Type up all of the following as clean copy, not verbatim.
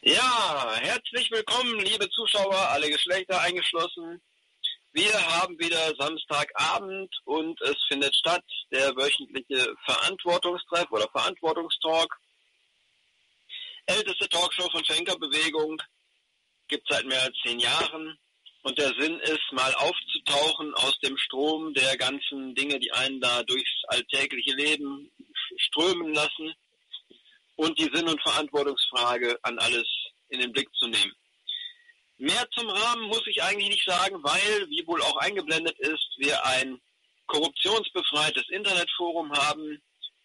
Ja, herzlich willkommen, liebe Zuschauer, alle Geschlechter eingeschlossen. Wir haben wieder Samstagabend und es findet statt der wöchentliche Verantwortungstreff oder Verantwortungstalk. Älteste Talkshow von Schenker-Bewegung, gibt seit mehr als 10 Jahren. Und der Sinn ist, mal aufzutauchen aus dem Strom der ganzen Dinge, die einen da durchs alltägliche Leben strömen lassen und die Sinn- und Verantwortungsfrage an alles in den Blick zu nehmen. Mehr zum Rahmen muss ich eigentlich nicht sagen, weil, wie wohl auch eingeblendet ist, wir ein korruptionsbefreites Internetforum haben,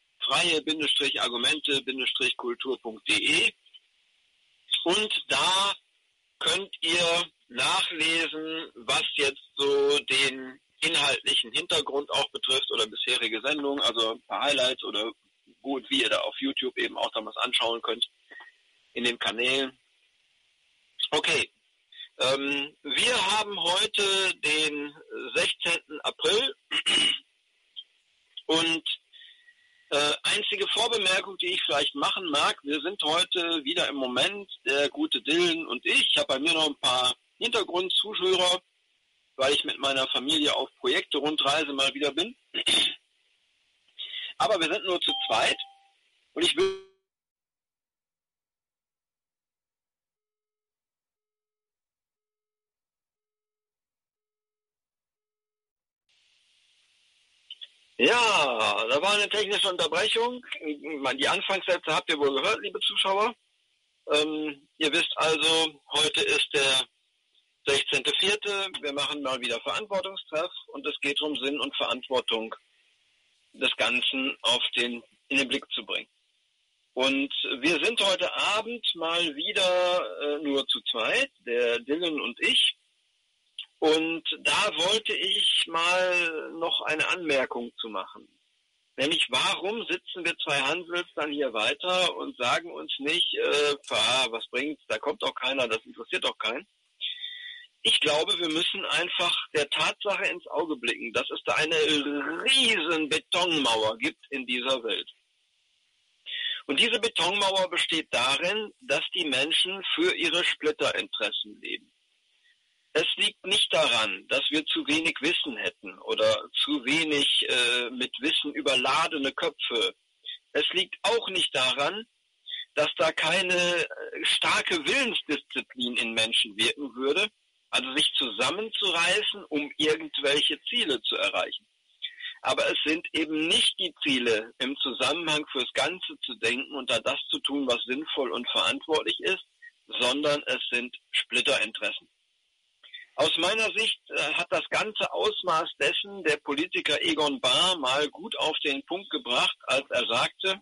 freie-argumente-kultur.de, und da könnt ihr nachlesen, was jetzt so den inhaltlichen Hintergrund auch betrifft oder bisherige Sendungen, also ein paar Highlights oder gut, wie ihr da auf YouTube eben auch damals anschauen könnt in den Kanälen. Okay, wir haben heute den 16. April und einzige Vorbemerkung, die ich vielleicht machen mag, wir sind heute wieder im Moment, der gute Dylan und ich habe bei mir noch ein paar Hintergrundzuhörer, weil ich mit meiner Familie auf Projekte-Rundreise mal wieder bin. Aber wir sind nur zu zweit und ich will Ja, da war eine technische Unterbrechung. Die Anfangssätze habt ihr wohl gehört, liebe Zuschauer. Ihr wisst also, heute ist der 16.04. Wir machen mal wieder Verantwortungstreff und es geht um Sinn und Verantwortung des Ganzen in den Blick zu bringen. Und wir sind heute Abend mal wieder nur zu zweit, der Dylan und ich. Und da wollte ich mal noch eine Anmerkung zu machen. Nämlich, warum sitzen wir zwei Hansels dann hier weiter und sagen uns nicht, was bringt's, da kommt doch keiner, das interessiert doch keinen. Ich glaube, wir müssen einfach der Tatsache ins Auge blicken, dass es da eine riesen Betonmauer gibt in dieser Welt. Und diese Betonmauer besteht darin, dass die Menschen für ihre Splitterinteressen leben. Es liegt nicht daran, dass wir zu wenig Wissen hätten oder zu wenig mit Wissen überladene Köpfe. Es liegt auch nicht daran, dass da keine starke Willensdisziplin in Menschen wirken würde, also sich zusammenzureißen, um irgendwelche Ziele zu erreichen. Aber es sind eben nicht die Ziele, im Zusammenhang fürs Ganze zu denken und da das zu tun, was sinnvoll und verantwortlich ist, sondern es sind Splitterinteressen. Aus meiner Sicht hat das ganze Ausmaß dessen der Politiker Egon Bahr mal gut auf den Punkt gebracht, als er sagte,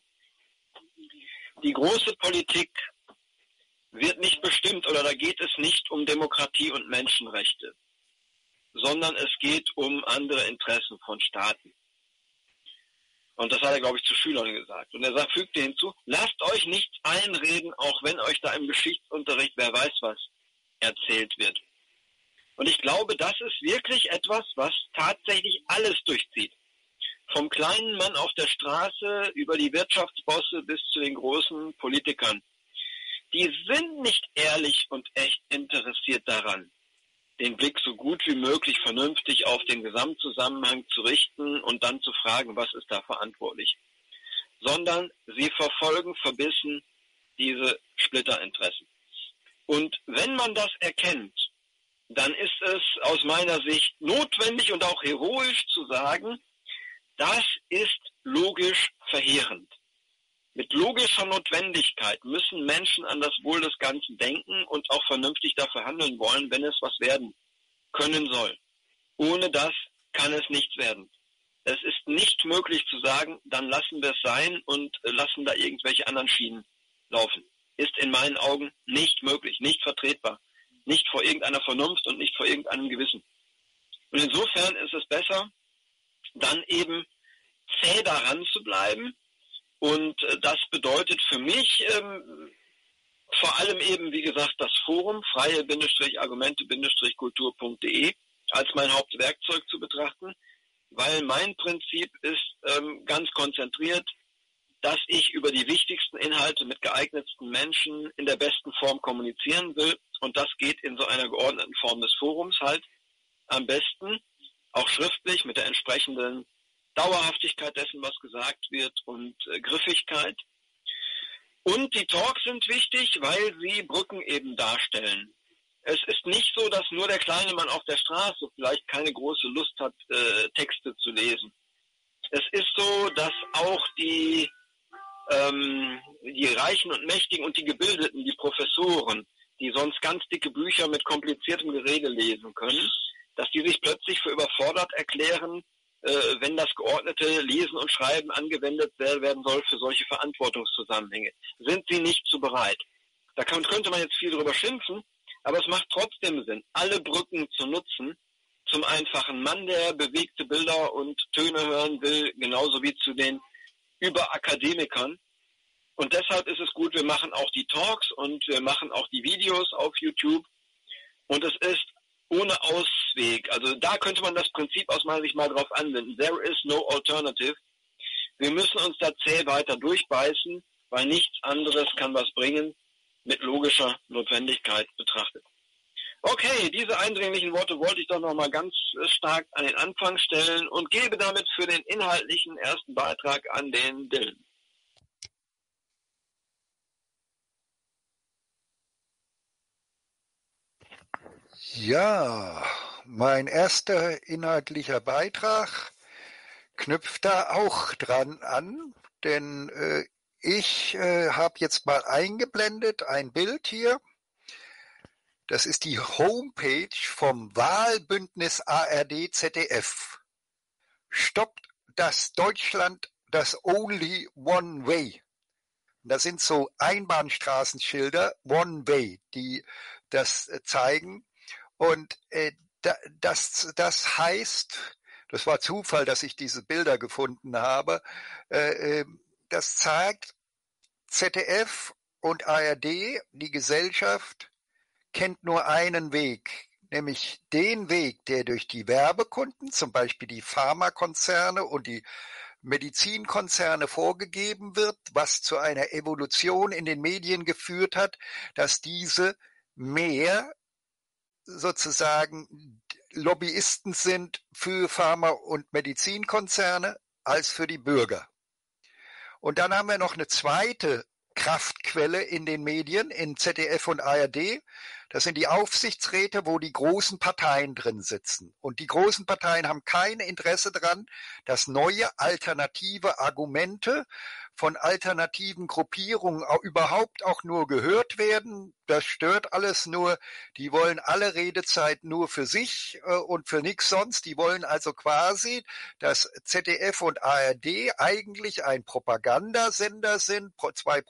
die große Politik wird nicht bestimmt oder da geht es nicht um Demokratie und Menschenrechte, sondern es geht um andere Interessen von Staaten. Und das hat er, glaube ich, zu Schülern gesagt. Und er fügte hinzu, lasst euch nichts einreden, auch wenn euch da im Geschichtsunterricht wer weiß was erzählt wird. Und ich glaube, das ist wirklich etwas, was tatsächlich alles durchzieht. Vom kleinen Mann auf der Straße über die Wirtschaftsbosse bis zu den großen Politikern. Die sind nicht ehrlich und echt interessiert daran, den Blick so gut wie möglich vernünftig auf den Gesamtzusammenhang zu richten und dann zu fragen, was ist da verantwortlich. Sondern sie verfolgen verbissen diese Splitterinteressen. Und wenn man das erkennt, dann ist es aus meiner Sicht notwendig und auch heroisch zu sagen, das ist logisch verheerend. Mit logischer Notwendigkeit müssen Menschen an das Wohl des Ganzen denken und auch vernünftig dafür handeln wollen, wenn es was werden können soll. Ohne das kann es nichts werden. Es ist nicht möglich zu sagen, dann lassen wir es sein und lassen da irgendwelche anderen Schienen laufen. Ist in meinen Augen nicht möglich, nicht vertretbar. Nicht vor irgendeiner Vernunft und nicht vor irgendeinem Gewissen. Und insofern ist es besser, dann eben zäh daran zu bleiben. Und das bedeutet für mich vor allem eben, wie gesagt, das Forum freie-argumente-kultur.de als mein Hauptwerkzeug zu betrachten, weil mein Prinzip ist ganz konzentriert, dass ich über die wichtigsten Inhalte mit geeignetsten Menschen in der besten Form kommunizieren will. Und das geht in so einer geordneten Form des Forums halt am besten, auch schriftlich mit der entsprechenden Dauerhaftigkeit dessen, was gesagt wird und Griffigkeit. Und die Talks sind wichtig, weil sie Brücken eben darstellen. Es ist nicht so, dass nur der kleine Mann auf der Straße vielleicht keine große Lust hat, Texte zu lesen. Es ist so, dass auch die Reichen und Mächtigen und die Gebildeten, die Professoren, die sonst ganz dicke Bücher mit kompliziertem Gerede lesen können, dass die sich plötzlich für überfordert erklären, wenn das geordnete Lesen und Schreiben angewendet werden soll für solche Verantwortungszusammenhänge. Sind sie nicht zu bereit? Da könnte man jetzt viel drüber schimpfen, aber es macht trotzdem Sinn, alle Brücken zu nutzen, zum einfachen Mann, der bewegte Bilder und Töne hören will, genauso wie zu den Überakademikern. Und deshalb ist es gut, wir machen auch die Talks und wir machen auch die Videos auf YouTube. Und es ist ohne Ausweg. Also da könnte man das Prinzip aus meiner Sicht mal drauf anwenden. There is no alternative. Wir müssen uns da zäh weiter durchbeißen, weil nichts anderes kann was bringen, mit logischer Notwendigkeit betrachtet. Okay, diese eindringlichen Worte wollte ich doch nochmal ganz stark an den Anfang stellen und gebe damit für den inhaltlichen ersten Beitrag an den Dylan. Ja, mein erster inhaltlicher Beitrag knüpft da auch dran an, denn ich habe jetzt mal eingeblendet ein Bild hier. Das ist die Homepage vom Wahlbündnis ARD ZDF. Stoppt das Deutschland das Only One Way. Das sind so Einbahnstraßenschilder, One Way, die das zeigen. Und das heißt, das war Zufall, dass ich diese Bilder gefunden habe, das zeigt, ZDF und ARD, die Gesellschaft, kennt nur einen Weg, nämlich den Weg, der durch die Werbekunden, zum Beispiel die Pharmakonzerne und die Medizinkonzerne vorgegeben wird, was zu einer Evolution in den Medien geführt hat, dass diese mehr sozusagen Lobbyisten sind für Pharma- und Medizinkonzerne als für die Bürger. Und dann haben wir noch eine zweite Kraftquelle in den Medien, in ZDF und ARD. Das sind die Aufsichtsräte, wo die großen Parteien drin sitzen. Und die großen Parteien haben kein Interesse daran, dass neue alternative Argumente von alternativen Gruppierungen überhaupt auch nur gehört werden. Das stört alles nur. Die wollen alle Redezeit nur für sich und für nichts sonst. Die wollen also quasi, dass ZDF und ARD eigentlich ein Propagandasender sind, zwei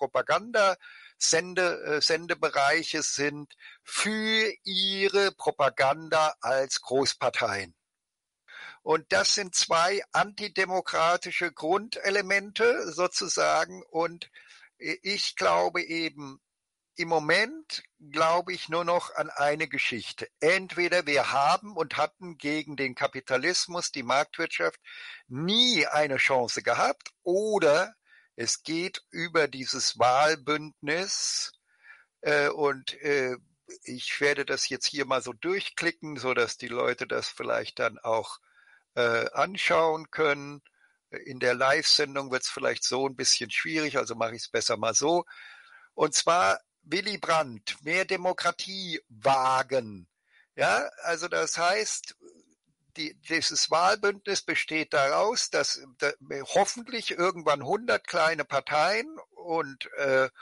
Sendebereiche sind für ihre Propaganda als Großparteien. Und das sind zwei antidemokratische Grundelemente sozusagen. Und ich glaube eben, im Moment glaube ich nur noch an eine Geschichte. Entweder wir haben und hatten gegen den Kapitalismus, die Marktwirtschaft, nie eine Chance gehabt, oder es geht über dieses Wahlbündnis und ich werde das jetzt hier mal so durchklicken, so dass die Leute das vielleicht dann auch anschauen können. In der Live-Sendung wird es vielleicht so ein bisschen schwierig, also mache ich es besser mal so. Und zwar Willy Brandt, mehr Demokratie wagen. Ja, also das heißt, dieses Wahlbündnis besteht daraus, dass hoffentlich irgendwann 100 kleine Parteien und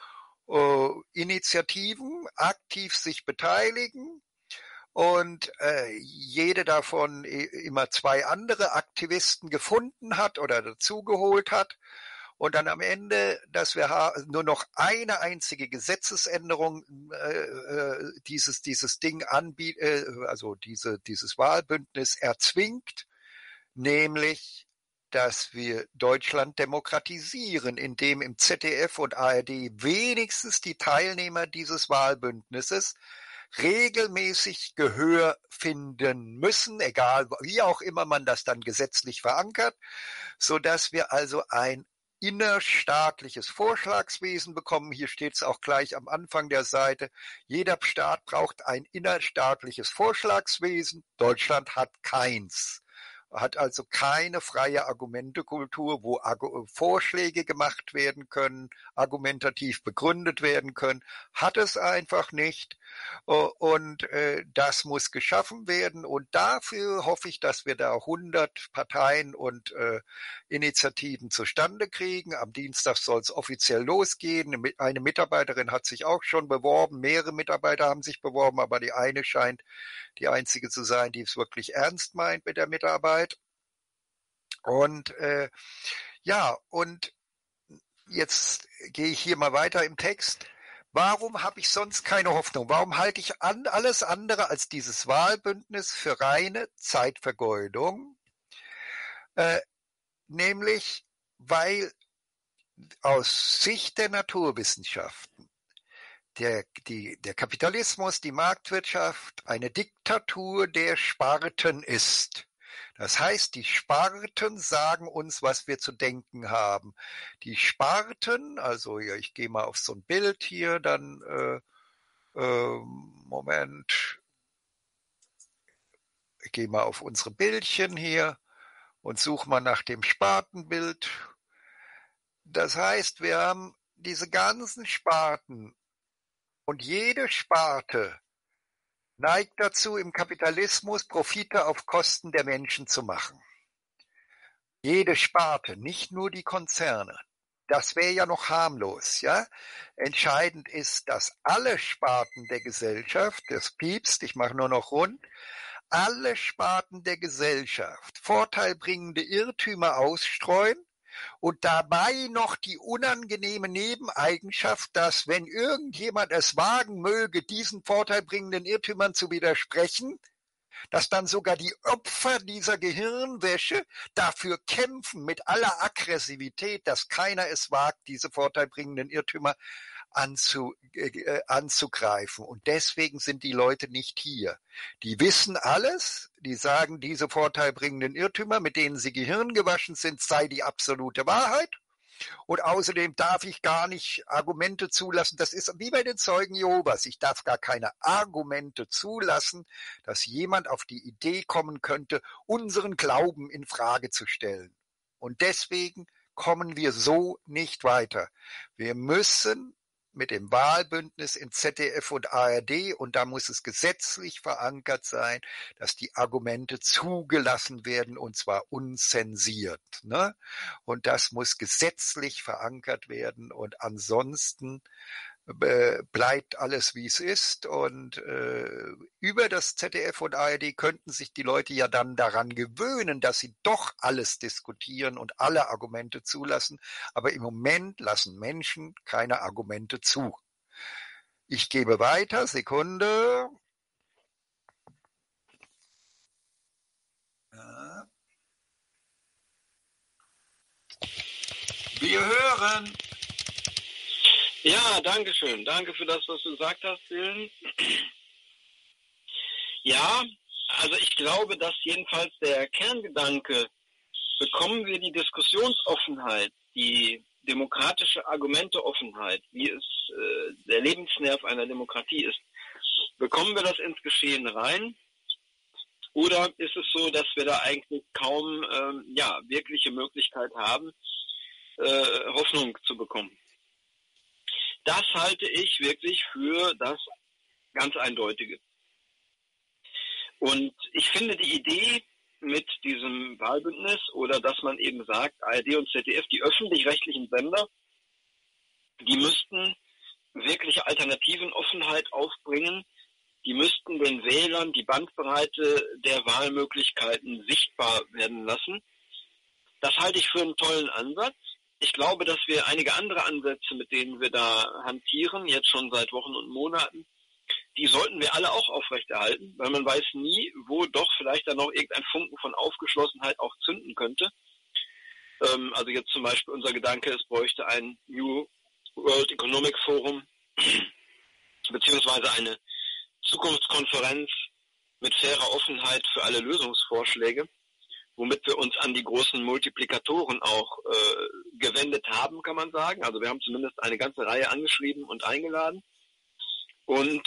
Initiativen aktiv sich beteiligen und jede davon immer zwei andere Aktivisten gefunden hat oder dazugeholt hat. Und dann am Ende, dass wir nur noch eine einzige Gesetzesänderung dieses Ding also dieses Wahlbündnis erzwingt, nämlich, dass wir Deutschland demokratisieren, indem im ZDF und ARD wenigstens die Teilnehmer dieses Wahlbündnisses regelmäßig Gehör finden müssen, egal wie auch immer man das dann gesetzlich verankert, so dass wir also ein innerstaatliches Vorschlagswesen bekommen. Hier steht es auch gleich am Anfang der Seite. Jeder Staat braucht ein innerstaatliches Vorschlagswesen. Deutschland hat keins. Hat also keine freie Argumentekultur, wo Vorschläge gemacht werden können, argumentativ begründet werden können, hat es einfach nicht. Und das muss geschaffen werden. Und dafür hoffe ich, dass wir da 100 Parteien und Initiativen zustande kriegen. Am Dienstag soll es offiziell losgehen. Eine Mitarbeiterin hat sich auch schon beworben. Mehrere Mitarbeiter haben sich beworben, aber die eine scheint die einzige zu sein, die es wirklich ernst meint mit der Mitarbeit. Und und jetzt gehe ich hier mal weiter im Text. Warum habe ich sonst keine Hoffnung? Warum halte ich alles andere als dieses Wahlbündnis für reine Zeitvergeudung? Nämlich, weil aus Sicht der Naturwissenschaften der Kapitalismus, die Marktwirtschaft eine Diktatur der Sparten ist. Das heißt, die Sparten sagen uns, was wir zu denken haben. Die Sparten, also ja, ich gehe mal auf so ein Bild hier, dann Moment, ich gehe mal auf unsere Bildchen hier und suche mal nach dem Spartenbild. Das heißt, wir haben diese ganzen Sparten und jede Sparte neigt dazu, im Kapitalismus Profite auf Kosten der Menschen zu machen. Jede Sparte, nicht nur die Konzerne. Das wäre ja noch harmlos, ja. Entscheidend ist, dass alle Sparten der Gesellschaft, das piepst, ich mache nur noch rund, alle Sparten der Gesellschaft vorteilbringende Irrtümer ausstreuen und dabei noch die unangenehme Nebeneigenschaft, dass wenn irgendjemand es wagen möge, diesen vorteilbringenden Irrtümern zu widersprechen, dass dann sogar die Opfer dieser Gehirnwäsche dafür kämpfen mit aller Aggressivität, dass keiner es wagt, diese vorteilbringenden Irrtümer anzugreifen. Und deswegen sind die Leute nicht hier. Die wissen alles, die sagen, diese vorteilbringenden Irrtümer, mit denen sie gehirngewaschen sind, sei die absolute Wahrheit. Und außerdem darf ich gar nicht Argumente zulassen. Das ist wie bei den Zeugen Jehovas. Ich darf gar keine Argumente zulassen, dass jemand auf die Idee kommen könnte, unseren Glauben in Frage zu stellen. Und deswegen kommen wir so nicht weiter. Wir müssen mit dem Wahlbündnis in ZDF und ARD, und da muss es gesetzlich verankert sein, dass die Argumente zugelassen werden, und zwar unzensiert, ne? Und das muss gesetzlich verankert werden, und ansonsten bleibt alles, wie es ist. Und über das ZDF und ARD könnten sich die Leute ja dann daran gewöhnen, dass sie doch alles diskutieren und alle Argumente zulassen. Aber im Moment lassen Menschen keine Argumente zu. Ich gebe weiter, Sekunde. Ja. Wir hören. Ja, danke schön. Danke für das, was du gesagt hast, Willen. Ja, also ich glaube, dass jedenfalls der Kerngedanke, bekommen wir die Diskussionsoffenheit, die demokratische Argumenteoffenheit, wie es der Lebensnerv einer Demokratie ist, bekommen wir das ins Geschehen rein? Oder ist es so, dass wir da eigentlich kaum wirkliche Möglichkeit haben, Hoffnung zu bekommen? Das halte ich wirklich für das ganz Eindeutige. Und ich finde die Idee mit diesem Wahlbündnis oder dass man eben sagt, ARD und ZDF, die öffentlich-rechtlichen Sender, die müssten wirkliche Alternativen, Offenheit aufbringen, die müssten den Wählern die Bandbreite der Wahlmöglichkeiten sichtbar werden lassen. Das halte ich für einen tollen Ansatz. Ich glaube, dass wir einige andere Ansätze, mit denen wir da hantieren, jetzt schon seit Wochen und Monaten, die sollten wir alle auch aufrechterhalten, weil man weiß nie, wo doch vielleicht dann noch irgendein Funken von Aufgeschlossenheit auch zünden könnte. Also jetzt zum Beispiel unser Gedanke, es bräuchte ein New World Economic Forum, beziehungsweise eine Zukunftskonferenz mit fairer Offenheit für alle Lösungsvorschläge, womit wir uns an die großen Multiplikatoren auch gewendet haben, kann man sagen. Also wir haben zumindest eine ganze Reihe angeschrieben und eingeladen. Und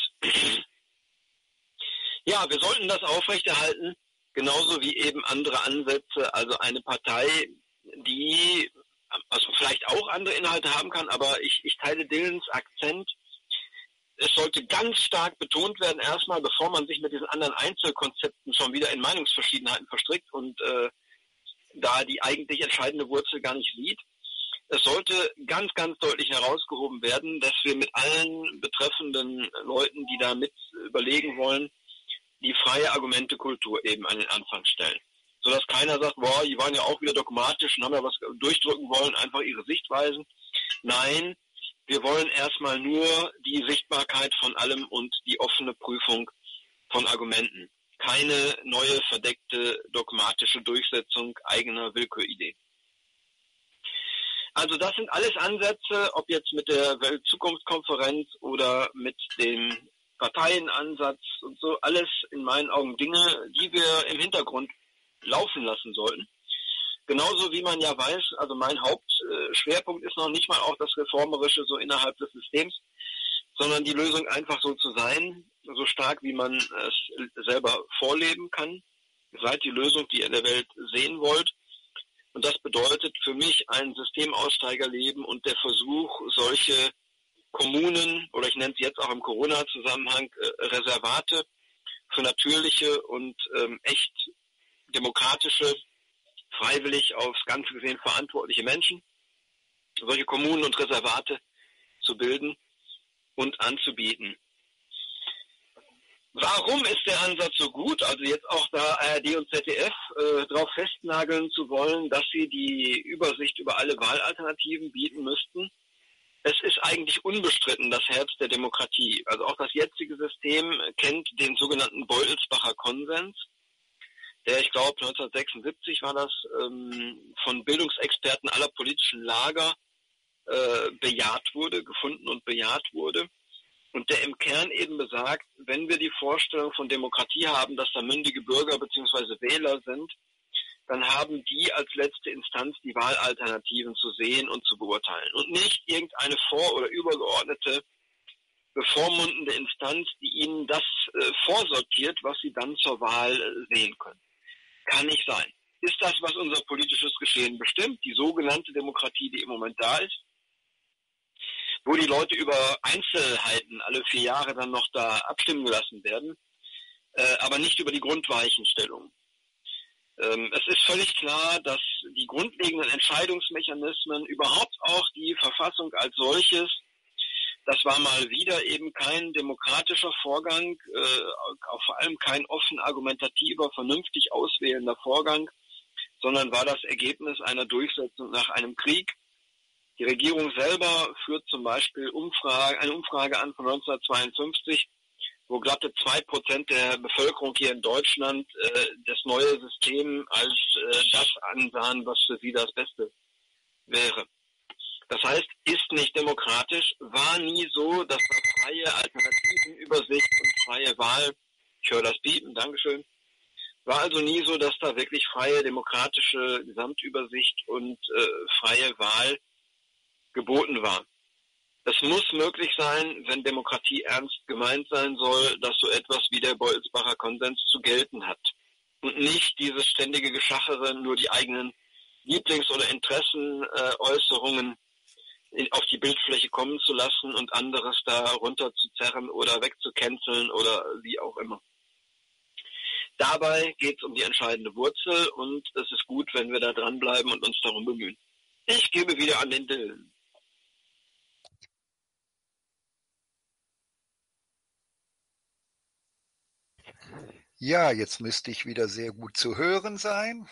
ja, wir sollten das aufrechterhalten, genauso wie eben andere Ansätze. Also eine Partei, die also vielleicht auch andere Inhalte haben kann, aber ich teile Dylans Akzent. Es sollte ganz stark betont werden, erstmal, bevor man sich mit diesen anderen Einzelkonzepten schon wieder in Meinungsverschiedenheiten verstrickt und da die eigentlich entscheidende Wurzel gar nicht sieht. Es sollte ganz, ganz deutlich herausgehoben werden, dass wir mit allen betreffenden Leuten, die da mit überlegen wollen, die freie Argumentekultur eben an den Anfang stellen. Sodass keiner sagt, boah, die waren ja auch wieder dogmatisch und haben ja was durchdrücken wollen, einfach ihre Sichtweisen. Nein, wir wollen erstmal nur die Sichtbarkeit von allem und die offene Prüfung von Argumenten. Keine neue, verdeckte, dogmatische Durchsetzung eigener Willkürideen. Also das sind alles Ansätze, ob jetzt mit der Weltzukunftskonferenz oder mit dem Parteienansatz und so, alles in meinen Augen Dinge, die wir im Hintergrund laufen lassen sollten. Genauso wie man ja weiß, also mein Hauptschwerpunkt ist noch nicht mal auch das Reformerische so innerhalb des Systems, sondern die Lösung einfach so zu sein, so stark wie man es selber vorleben kann. Ihr seid die Lösung, die ihr in der Welt sehen wollt. Und das bedeutet für mich ein Systemaussteigerleben und der Versuch, solche Kommunen, oder ich nenne es jetzt auch im Corona-Zusammenhang, Reservate für natürliche und echt demokratische, freiwillig aufs Ganze gesehen verantwortliche Menschen, solche Kommunen und Reservate zu bilden und anzubieten. Warum ist der Ansatz so gut? Also jetzt auch da ARD und ZDF darauf festnageln zu wollen, dass sie die Übersicht über alle Wahlalternativen bieten müssten. Es ist eigentlich unbestritten das Herz der Demokratie. Also auch das jetzige System kennt den sogenannten Beutelsbacher Konsens, der, ich glaube, 1976 war das, von Bildungsexperten aller politischen Lager bejaht wurde, gefunden und bejaht wurde. Und der im Kern eben besagt, wenn wir die Vorstellung von Demokratie haben, dass da mündige Bürger bzw. Wähler sind, dann haben die als letzte Instanz die Wahlalternativen zu sehen und zu beurteilen. Und nicht irgendeine vor- oder übergeordnete, bevormundende Instanz, die ihnen das vorsortiert, was sie dann zur Wahl sehen können. Kann nicht sein. Ist das, was unser politisches Geschehen bestimmt, die sogenannte Demokratie, die im Moment da ist, wo die Leute über Einzelheiten alle 4 Jahre dann noch da abstimmen gelassen werden, aber nicht über die Grundweichenstellung. Es ist völlig klar, dass die grundlegenden Entscheidungsmechanismen, überhaupt auch die Verfassung als solches, das war mal wieder eben kein demokratischer Vorgang, auch vor allem kein offen argumentativer, vernünftig auswählender Vorgang, sondern war das Ergebnis einer Durchsetzung nach einem Krieg. Die Regierung selber führt zum Beispiel eine Umfrage an von 1952, wo glatte 2% der Bevölkerung hier in Deutschland das neue System als das ansahen, was für sie das Beste wäre. Das heißt, ist nicht demokratisch, war nie so, dass da freie Alternativenübersicht und freie Wahl, ich höre das Piepen, Dankeschön, war also nie so, dass da wirklich freie demokratische Gesamtübersicht und freie Wahl geboten war. Es muss möglich sein, wenn Demokratie ernst gemeint sein soll, dass so etwas wie der Beutelsbacher Konsens zu gelten hat. Und nicht dieses ständige Geschachere, nur die eigenen Lieblings- oder Interessenäußerungen auf die Bildfläche kommen zu lassen und anderes da runter zu zerren oder wegzucanceln oder wie auch immer. Dabei geht es um die entscheidende Wurzel und es ist gut, wenn wir da dranbleiben und uns darum bemühen. Ich gebe wieder an den Dylan. Ja, jetzt müsste ich wieder sehr gut zu hören sein.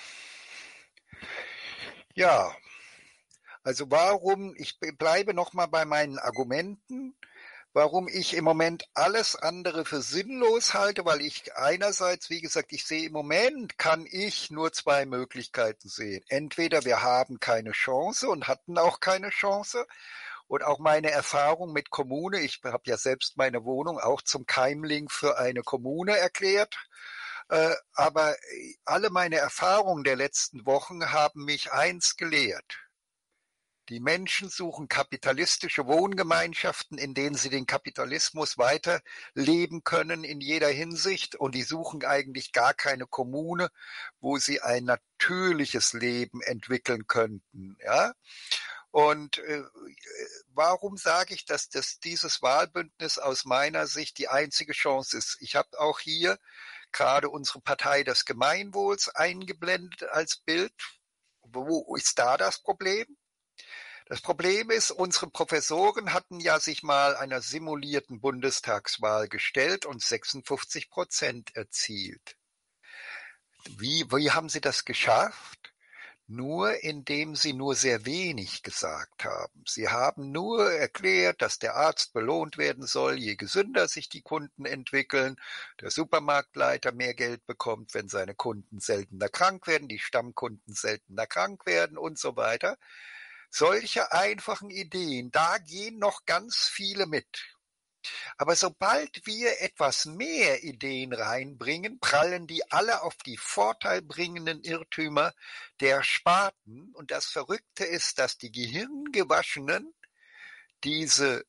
Ja, also warum, ich bleibe nochmal bei meinen Argumenten, warum ich im Moment alles andere für sinnlos halte, weil ich einerseits, wie gesagt, ich sehe im Moment, kann ich nur 2 Möglichkeiten sehen. Entweder wir haben keine Chance und hatten auch keine Chance. Und auch meine Erfahrung mit Kommune, ich habe ja selbst meine Wohnung auch zum Keimling für eine Kommune erklärt. Aber alle meine Erfahrungen der letzten Wochen haben mich eins gelehrt. Die Menschen suchen kapitalistische Wohngemeinschaften, in denen sie den Kapitalismus weiterleben können in jeder Hinsicht. Und die suchen eigentlich gar keine Kommune, wo sie ein natürliches Leben entwickeln könnten. Ja? Und warum sage ich, dass dieses Wahlbündnis aus meiner Sicht die einzige Chance ist? Ich habe auch hier gerade unsere Partei des Gemeinwohls eingeblendet als Bild. Wo ist da das Problem? Das Problem ist, unsere Professoren hatten ja sich mal einer simulierten Bundestagswahl gestellt und 56% erzielt. Wie haben sie das geschafft? Nur indem sie nur sehr wenig gesagt haben. Sie haben nur erklärt, dass der Arzt belohnt werden soll, je gesünder sich die Kunden entwickeln, der Supermarktleiter mehr Geld bekommt, wenn seine Kunden seltener krank werden, die Stammkunden seltener krank werden und so weiter. Solche einfachen Ideen, da gehen noch ganz viele mit. Aber sobald wir etwas mehr Ideen reinbringen, prallen die alle auf die vorteilbringenden Irrtümer der Sparten. Und das Verrückte ist, dass die Gehirngewaschenen diese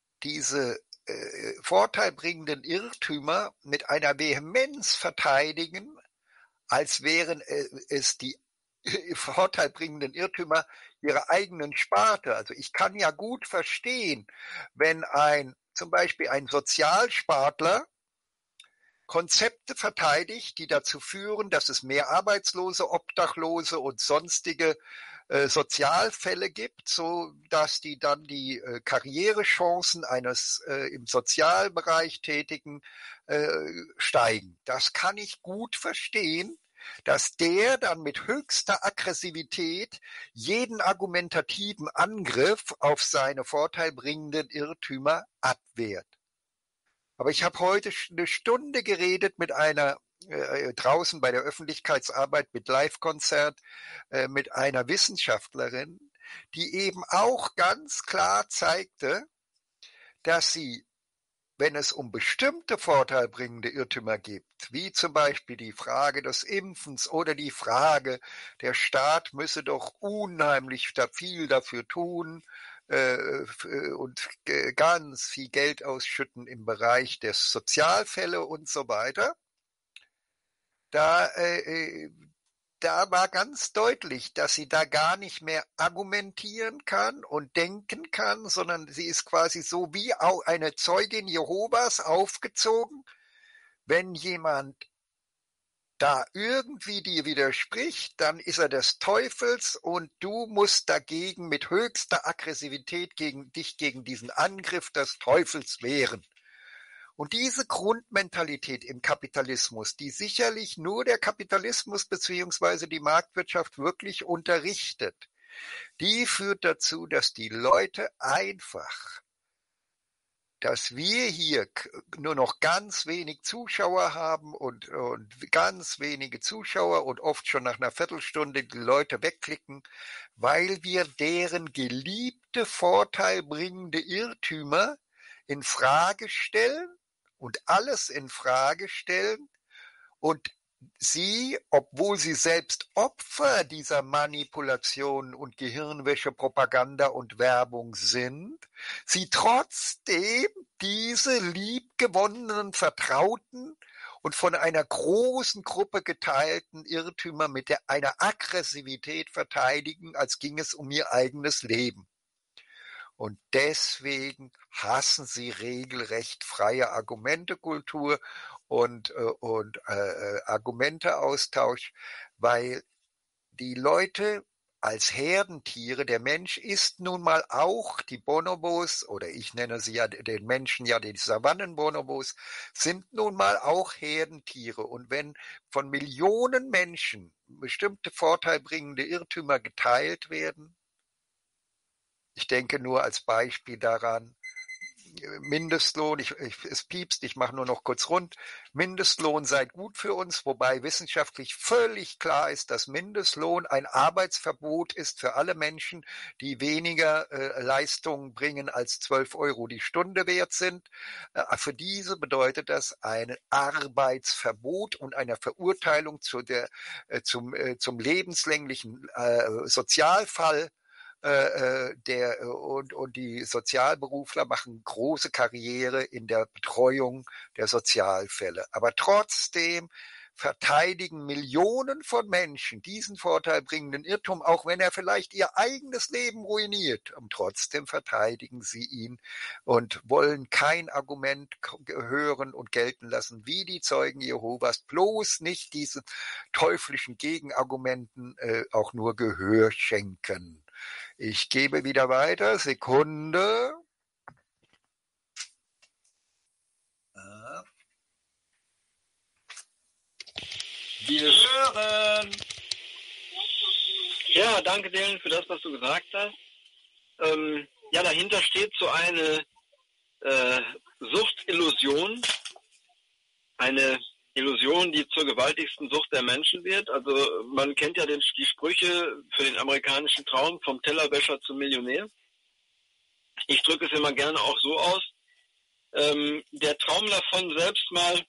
vorteilbringenden Irrtümer mit einer Vehemenz verteidigen, als wären es die vorteilbringenden Irrtümer ihrer eigenen Sparte. Also ich kann ja gut verstehen, wenn zum Beispiel ein Sozialspartler Konzepte verteidigt, die dazu führen, dass es mehr Arbeitslose, Obdachlose und sonstige Sozialfälle gibt, so dass die dann die Karrierechancen eines im Sozialbereich Tätigen steigen. Das kann ich gut verstehen, dass der dann mit höchster Aggressivität jeden argumentativen Angriff auf seine vorteilbringenden Irrtümer abwehrt. Aber ich habe heute eine Stunde geredet mit einer draußen bei der Öffentlichkeitsarbeit mit Live-Konzert mit einer Wissenschaftlerin, die eben auch ganz klar zeigte, dass sie, wenn es um bestimmte vorteilbringende Irrtümer geht, wie zum Beispiel die Frage des Impfens oder die Frage, der Staat müsse doch unheimlich viel dafür tun und ganz viel Geld ausschütten im Bereich der Sozialfälle und so weiter, da war ganz deutlich, dass sie da gar nicht mehr argumentieren kann und denken kann, sondern sie ist quasi so wie auch eine Zeugin Jehovas aufgezogen. Wenn jemand da irgendwie dir widerspricht, dann ist er des Teufels und du musst dagegen mit höchster Aggressivität dich gegen diesen Angriff des Teufels wehren. Und diese Grundmentalität im Kapitalismus, die sicherlich nur der Kapitalismus beziehungsweise die Marktwirtschaft wirklich unterrichtet, die führt dazu, dass die Leute einfach, dass wir hier nur noch ganz wenig Zuschauer haben und ganz wenige Zuschauer und oft schon nach einer Viertelstunde die Leute wegklicken, weil wir deren geliebte, vorteilbringende Irrtümer in Frage stellen und alles in Frage stellen und sie, obwohl sie selbst Opfer dieser Manipulation und Gehirnwäsche, Propaganda und Werbung sind, sie trotzdem diese liebgewonnenen, vertrauten und von einer großen Gruppe geteilten Irrtümer mit einer Aggressivität verteidigen, als ging es um ihr eigenes Leben. Und deswegen hassen sie regelrecht freie Argumentekultur und Argumenteaustausch, weil die Leute als Herdentiere, der Mensch ist nun mal auch, die Bonobos, oder ich nenne sie ja den Menschen ja die Savannenbonobos, sind nun mal auch Herdentiere. Und wenn von Millionen Menschen bestimmte vorteilbringende Irrtümer geteilt werden, ich denke nur als Beispiel daran, Mindestlohn, es piepst, ich mache nur noch kurz rund, Mindestlohn sei gut für uns, wobei wissenschaftlich völlig klar ist, dass Mindestlohn ein Arbeitsverbot ist für alle Menschen, die weniger Leistung bringen als 12 Euro die Stunde wert sind. Für diese bedeutet das ein Arbeitsverbot und eine Verurteilung zum lebenslänglichen Sozialfall und die Sozialberufler machen große Karriere in der Betreuung der Sozialfälle. Aber trotzdem verteidigen Millionen von Menschen diesen vorteilbringenden Irrtum, auch wenn er vielleicht ihr eigenes Leben ruiniert. Und trotzdem verteidigen sie ihn und wollen kein Argument hören und gelten lassen, wie die Zeugen Jehovas, bloß nicht diesen teuflischen Gegenargumenten auch nur Gehör schenken. Ich gebe wieder weiter. Sekunde. Wir hören. Ja, danke Dylan für das, was du gesagt hast. Ja, dahinter steht so eine Suchtillusion. Eine Illusion, die zur gewaltigsten Sucht der Menschen wird. Also man kennt ja die Sprüche für den amerikanischen Traum, vom Tellerwäscher zum Millionär. Ich drücke es immer gerne auch so aus. Der Traum davon, selbst mal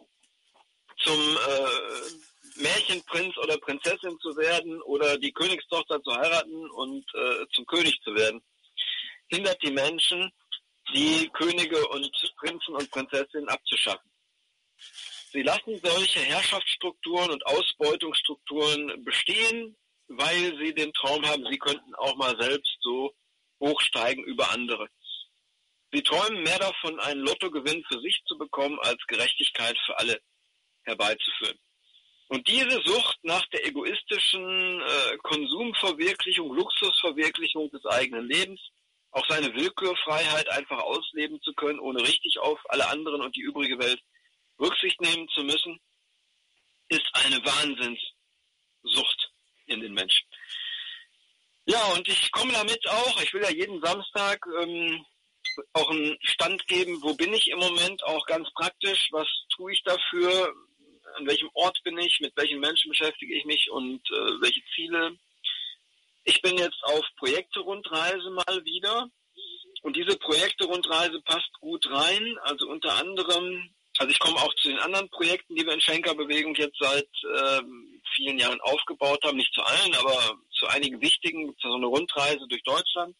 zum Märchenprinz oder Prinzessin zu werden oder die Königstochter zu heiraten und zum König zu werden, hindert die Menschen, die Könige und Prinzen und Prinzessinnen abzuschaffen. Sie lassen solche Herrschaftsstrukturen und Ausbeutungsstrukturen bestehen, weil sie den Traum haben, sie könnten auch mal selbst so hochsteigen über andere. Sie träumen mehr davon, einen Lottogewinn für sich zu bekommen, als Gerechtigkeit für alle herbeizuführen. Und diese Sucht nach der egoistischen Konsumverwirklichung, Luxusverwirklichung des eigenen Lebens, auch seine Willkürfreiheit einfach ausleben zu können, ohne richtig auf alle anderen und die übrige Welt Rücksicht nehmen zu müssen, ist eine Wahnsinnssucht in den Menschen. Ja, und ich komme damit auch, ich will ja jeden Samstag auch einen Stand geben, wo bin ich im Moment, auch ganz praktisch, was tue ich dafür, an welchem Ort bin ich, mit welchen Menschen beschäftige ich mich und welche Ziele. Ich bin jetzt auf Projekte-Rundreise mal wieder und diese Projekte-Rundreise passt gut rein, also unter anderem, also ich komme auch zu den anderen Projekten, die wir in Schenker-Bewegung jetzt seit vielen Jahren aufgebaut haben, nicht zu allen, aber zu einigen wichtigen, so eine Rundreise durch Deutschland.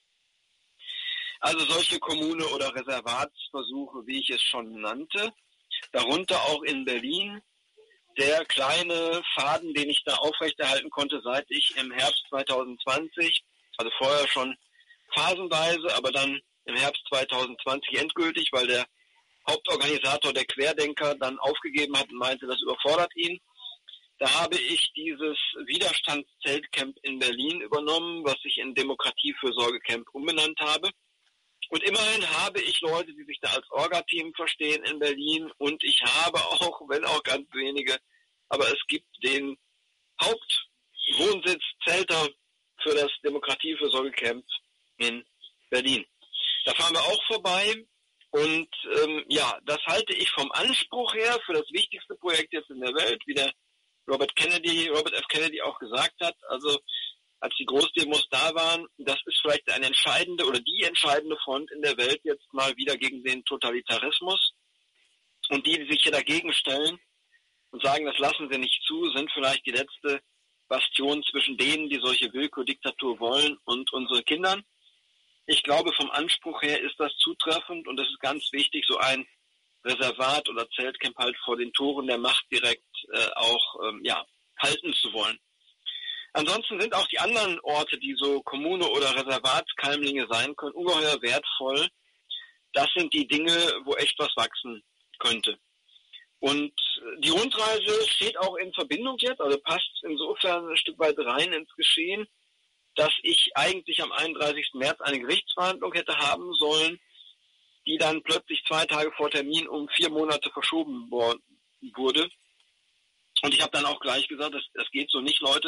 Also solche Kommune- oder Reservatsversuche, wie ich es schon nannte, darunter auch in Berlin, der kleine Faden, den ich da aufrechterhalten konnte, seit ich im Herbst 2020, also vorher schon phasenweise, aber dann im Herbst 2020 endgültig, weil der Hauptorganisator der Querdenker dann aufgegeben hat und meinte, das überfordert ihn. Da habe ich dieses Widerstandszeltcamp in Berlin übernommen, was ich in Demokratiefürsorgecamp umbenannt habe. Und immerhin habe ich Leute, die sich da als Orga-Team verstehen in Berlin und ich habe auch, wenn auch ganz wenige, aber es gibt den Hauptwohnsitz Zelter für das Demokratiefürsorgecamp in Berlin. Da fahren wir auch vorbei und ja, das halte ich vom Anspruch her für das wichtigste Projekt jetzt in der Welt, wie der Robert F. Kennedy auch gesagt hat, also als die Großdemos da waren, das ist vielleicht eine entscheidende oder die entscheidende Front in der Welt jetzt mal wieder gegen den Totalitarismus. Und die sich hier dagegen stellen und sagen, das lassen sie nicht zu, sind vielleicht die letzte Bastion zwischen denen, die solche Willkürdiktatur wollen, und unseren Kindern. Ich glaube, vom Anspruch her ist das zutreffend und es ist ganz wichtig, so ein Reservat oder Zeltcamp halt vor den Toren der Macht direkt auch halten zu wollen. Ansonsten sind auch die anderen Orte, die so Kommune oder Reservatskeimlinge sein können, ungeheuer wertvoll. Das sind die Dinge, wo echt was wachsen könnte. Und die Rundreise steht auch in Verbindung jetzt, also passt insofern ein Stück weit rein ins Geschehen, dass ich eigentlich am 31. März eine Gerichtsverhandlung hätte haben sollen, die dann plötzlich 2 Tage vor Termin um 4 Monate verschoben wurde. Und ich habe dann auch gleich gesagt, das geht so nicht, Leute.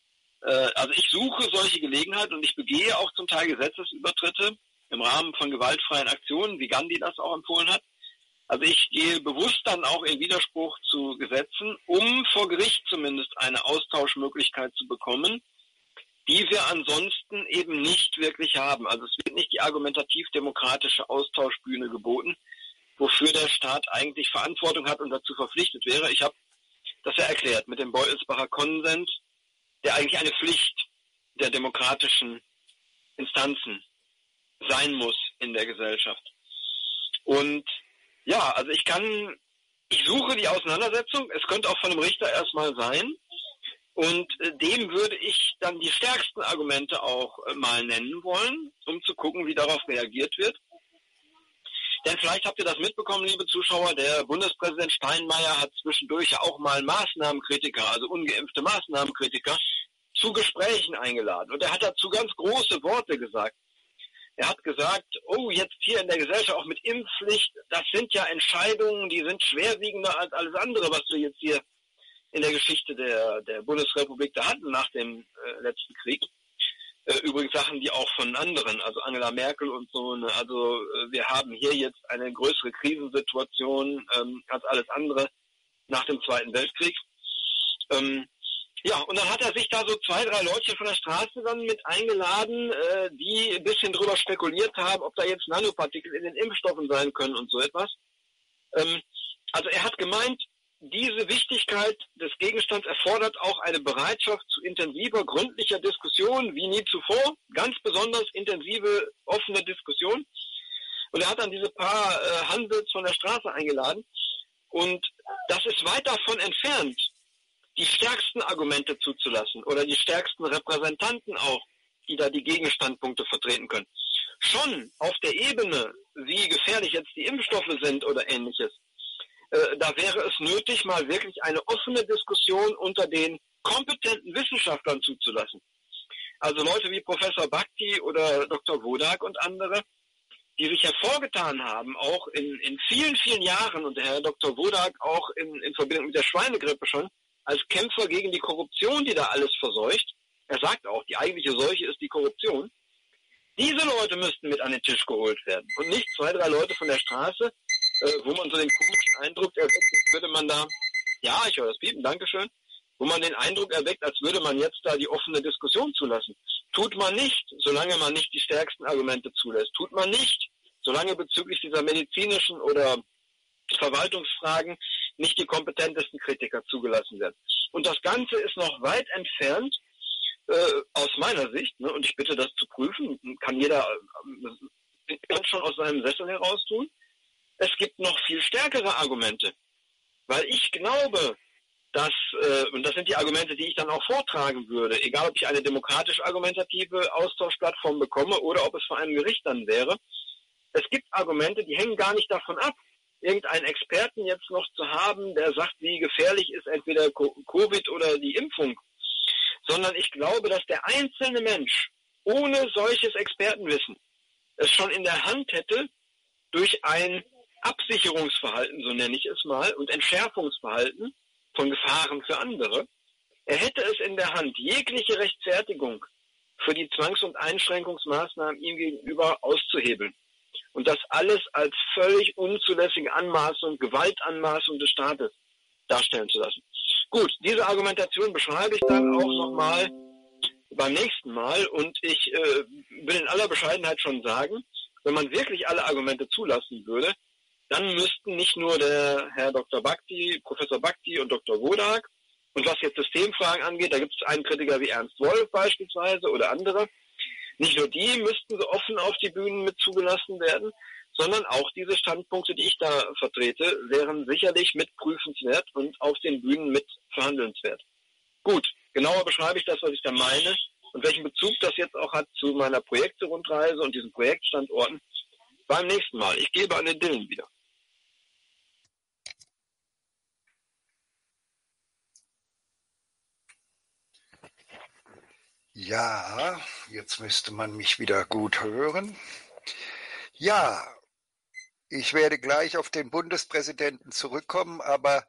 Also ich suche solche Gelegenheiten und ich begehe auch zum Teil Gesetzesübertritte im Rahmen von gewaltfreien Aktionen, wie Gandhi das auch empfohlen hat. Also ich gehe bewusst dann auch in Widerspruch zu Gesetzen, um vor Gericht zumindest eine Austauschmöglichkeit zu bekommen, die wir ansonsten eben nicht wirklich haben. Also es wird nicht die argumentativ-demokratische Austauschbühne geboten, wofür der Staat eigentlich Verantwortung hat und dazu verpflichtet wäre. Ich habe das ja erklärt mit dem Beutelsbacher Konsens, der eigentlich eine Pflicht der demokratischen Instanzen sein muss in der Gesellschaft. Und ja, also ich suche die Auseinandersetzung, es könnte auch von einem Richter erstmal sein, und dem würde ich dann die stärksten Argumente auch mal nennen wollen, um zu gucken, wie darauf reagiert wird. Denn vielleicht habt ihr das mitbekommen, liebe Zuschauer, der Bundespräsident Steinmeier hat zwischendurch ja auch mal Maßnahmenkritiker, also ungeimpfte Maßnahmenkritiker, zu Gesprächen eingeladen. Und er hat dazu ganz große Worte gesagt. Er hat gesagt, oh, jetzt hier in der Gesellschaft auch mit Impfpflicht, das sind ja Entscheidungen, die sind schwerwiegender als alles andere, was wir jetzt hier in der Geschichte der Bundesrepublik da hatten nach dem letzten Krieg. Übrigens Sachen, die auch von anderen, also Angela Merkel und so, ne, also wir haben hier jetzt eine größere Krisensituation als alles andere nach dem Zweiten Weltkrieg. Ja, und dann hat er sich da so 2, 3 Leute von der Straße dann mit eingeladen, die ein bisschen drüber spekuliert haben, ob da jetzt Nanopartikel in den Impfstoffen sein können und so etwas. Also er hat gemeint, diese Wichtigkeit des Gegenstands erfordert auch eine Bereitschaft zu intensiver, gründlicher Diskussion, wie nie zuvor, ganz besonders intensive, offene Diskussion. Und er hat dann diese paar Handels von der Straße eingeladen. Und das ist weit davon entfernt, die stärksten Argumente zuzulassen oder die stärksten Repräsentanten auch, die da die Gegenstandpunkte vertreten können. Schon auf der Ebene, wie gefährlich jetzt die Impfstoffe sind oder ähnliches, da wäre es nötig, mal wirklich eine offene Diskussion unter den kompetenten Wissenschaftlern zuzulassen. Also Leute wie Professor Bhakti oder Dr. Wodak und andere, die sich hervorgetan haben, auch in vielen, vielen Jahren, und der Herr Dr. Wodak auch in Verbindung mit der Schweinegrippe schon, als Kämpfer gegen die Korruption, die da alles verseucht. Er sagt auch, die eigentliche Seuche ist die Korruption. Diese Leute müssten mit an den Tisch geholt werden und nicht 2, 3 Leute von der Straße, wo man so den komischen Eindruck erweckt, als würde man da, ja, ich höre das Piepen, Dankeschön, wo man den Eindruck erweckt, als würde man jetzt da die offene Diskussion zulassen. Tut man nicht, solange man nicht die stärksten Argumente zulässt. Tut man nicht, solange bezüglich dieser medizinischen oder Verwaltungsfragen nicht die kompetentesten Kritiker zugelassen werden. Und das Ganze ist noch weit entfernt, aus meiner Sicht, ne, und ich bitte das zu prüfen, kann jeder schon aus seinem Sessel heraus tun. Es gibt noch viel stärkere Argumente, weil ich glaube, dass, und das sind die Argumente, die ich dann auch vortragen würde, egal ob ich eine demokratisch-argumentative Austauschplattform bekomme oder ob es vor einem Gericht dann wäre. Es gibt Argumente, die hängen gar nicht davon ab, irgendeinen Experten jetzt noch zu haben, der sagt, wie gefährlich ist entweder Covid oder die Impfung, sondern ich glaube, dass der einzelne Mensch ohne solches Expertenwissen es schon in der Hand hätte, durch ein Absicherungsverhalten, so nenne ich es mal, und Entschärfungsverhalten von Gefahren für andere. Er hätte es in der Hand, jegliche Rechtfertigung für die Zwangs- und Einschränkungsmaßnahmen ihm gegenüber auszuhebeln. Und das alles als völlig unzulässige Anmaßung, Gewaltanmaßung des Staates darstellen zu lassen. Gut, diese Argumentation beschreibe ich dann auch nochmal beim nächsten Mal. Und ich will in aller Bescheidenheit schon sagen, wenn man wirklich alle Argumente zulassen würde, dann müssten nicht nur der Herr Dr. Bhakti, Professor Bhakti und Dr. Wodak, und was jetzt Systemfragen angeht, da gibt es einen Kritiker wie Ernst Wolf beispielsweise oder andere, nicht nur die müssten so offen auf die Bühnen mit zugelassen werden, sondern auch diese Standpunkte, die ich da vertrete, wären sicherlich mitprüfenswert und auf den Bühnen mit verhandelnswert. Gut, genauer beschreibe ich das, was ich da meine und welchen Bezug das jetzt auch hat zu meiner Projekte-Rundreise und diesen Projektstandorten beim nächsten Mal. Ich gebe an den Dylan wieder. Ja, jetzt müsste man mich wieder gut hören. Ja, ich werde gleich auf den Bundespräsidenten zurückkommen, aber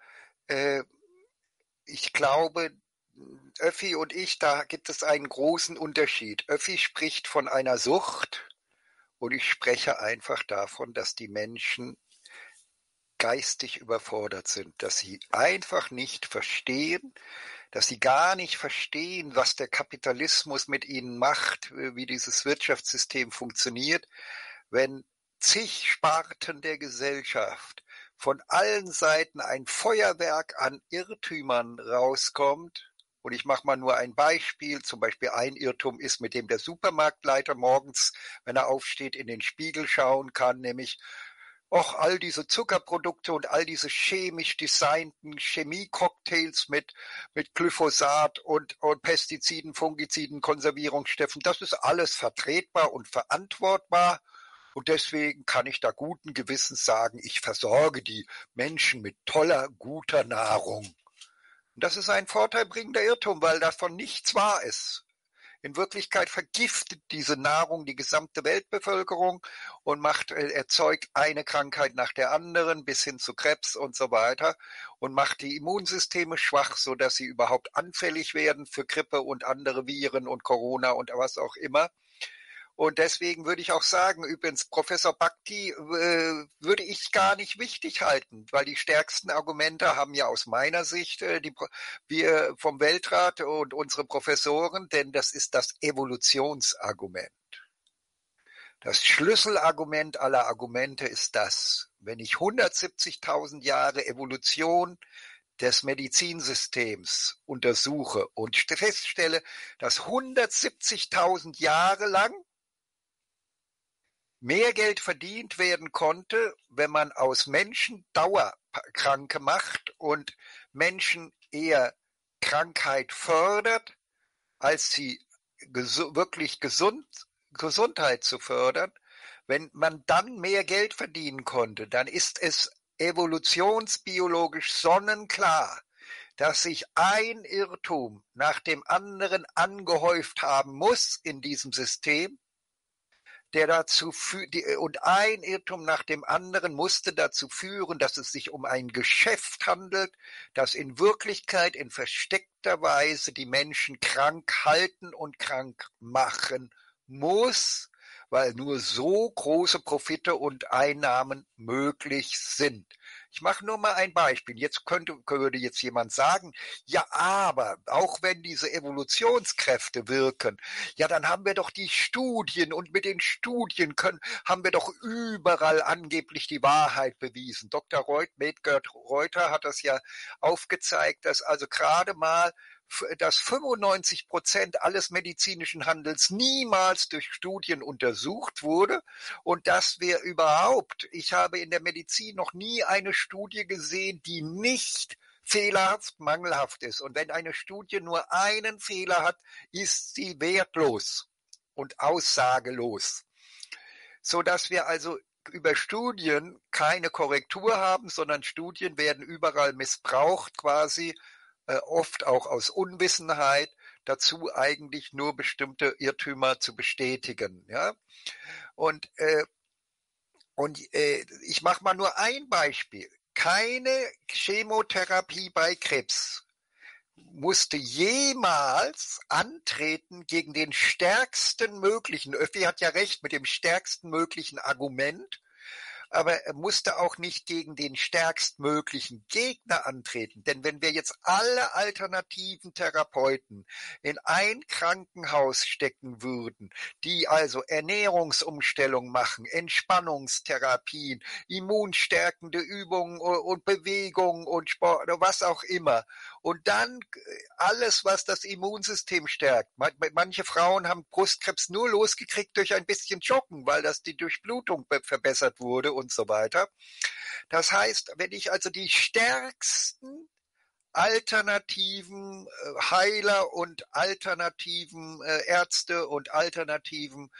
ich glaube, Öffi und ich, da gibt es einen großen Unterschied. Öffi spricht von einer Sucht und ich spreche einfach davon, dass die Menschen geistig überfordert sind, dass sie einfach nicht verstehen, dass sie gar nicht verstehen, was der Kapitalismus mit ihnen macht, wie dieses Wirtschaftssystem funktioniert, wenn zig Sparten der Gesellschaft von allen Seiten ein Feuerwerk an Irrtümern rauskommt, Und ich mache mal nur ein Beispiel. Zum Beispiel ein Irrtum ist, mit dem der Supermarktleiter morgens, wenn er aufsteht, in den Spiegel schauen kann, nämlich, och, all diese Zuckerprodukte und all diese chemisch designten Chemiecocktails mit Glyphosat und Pestiziden, Fungiziden, Konservierungsstoffen, das ist alles vertretbar und verantwortbar. Und deswegen kann ich da guten Gewissens sagen, ich versorge die Menschen mit toller, guter Nahrung. Und das ist ein vorteilbringender Irrtum, weil davon nichts wahr ist. In Wirklichkeit vergiftet diese Nahrung die gesamte Weltbevölkerung und erzeugt eine Krankheit nach der anderen bis hin zu Krebs und so weiter und macht die Immunsysteme schwach, sodass sie überhaupt anfällig werden für Grippe und andere Viren und Corona und was auch immer. Und deswegen würde ich auch sagen, übrigens, Professor Bhakti würde ich gar nicht wichtig halten, weil die stärksten Argumente haben ja aus meiner Sicht wir vom Weltrat und unsere Professoren, denn das ist das Evolutionsargument. Das Schlüsselargument aller Argumente ist das, wenn ich 170.000 Jahre Evolution des Medizinsystems untersuche und feststelle, dass 170.000 Jahre lang mehr Geld verdient werden konnte, wenn man aus Menschen Dauerkranke macht und Menschen eher Krankheit fördert, als sie wirklich Gesundheit zu fördern. Wenn man dann mehr Geld verdienen konnte, dann ist es evolutionsbiologisch sonnenklar, dass sich ein Irrtum nach dem anderen angehäuft haben muss in diesem System, und ein Irrtum nach dem anderen musste dazu führen, dass es sich um ein Geschäft handelt, das in Wirklichkeit in versteckter Weise die Menschen krank halten und krank machen muss, weil nur so große Profite und Einnahmen möglich sind. Ich mache nur mal ein Beispiel. Würde jetzt jemand sagen, ja, aber auch wenn diese Evolutionskräfte wirken, ja, dann haben wir doch die Studien und mit den Studien haben wir doch überall angeblich die Wahrheit bewiesen. Dr. Medgert Reuter hat das ja aufgezeigt, dass also gerade mal dass 95% alles medizinischen Handels niemals durch Studien untersucht wurde und dass wir ich habe in der Medizin noch nie eine Studie gesehen, die nicht fehlerhaft, mangelhaft ist. Und wenn eine Studie nur einen Fehler hat, ist sie wertlos und aussagelos. Sodass wir also über Studien keine Korrektur haben, sondern Studien werden überall missbraucht quasi, oft auch aus Unwissenheit, dazu eigentlich nur bestimmte Irrtümer zu bestätigen. Ja? Und ich mache mal nur ein Beispiel. Keine Chemotherapie bei Krebs musste jemals antreten gegen den stärksten möglichen, Öffi hat ja recht mit dem stärksten möglichen Argument, aber er musste auch nicht gegen den stärkstmöglichen Gegner antreten. Denn wenn wir jetzt alle alternativen Therapeuten in ein Krankenhaus stecken würden, die also Ernährungsumstellung machen, Entspannungstherapien, immunstärkende Übungen und Bewegung und Sport oder was auch immer, und dann alles, was das Immunsystem stärkt. Manche Frauen haben Brustkrebs nur losgekriegt durch ein bisschen Joggen, weil das die Durchblutung verbessert wurde und so weiter. Das heißt, wenn ich also die stärksten alternativen Heiler und alternativen Ärzte und alternativen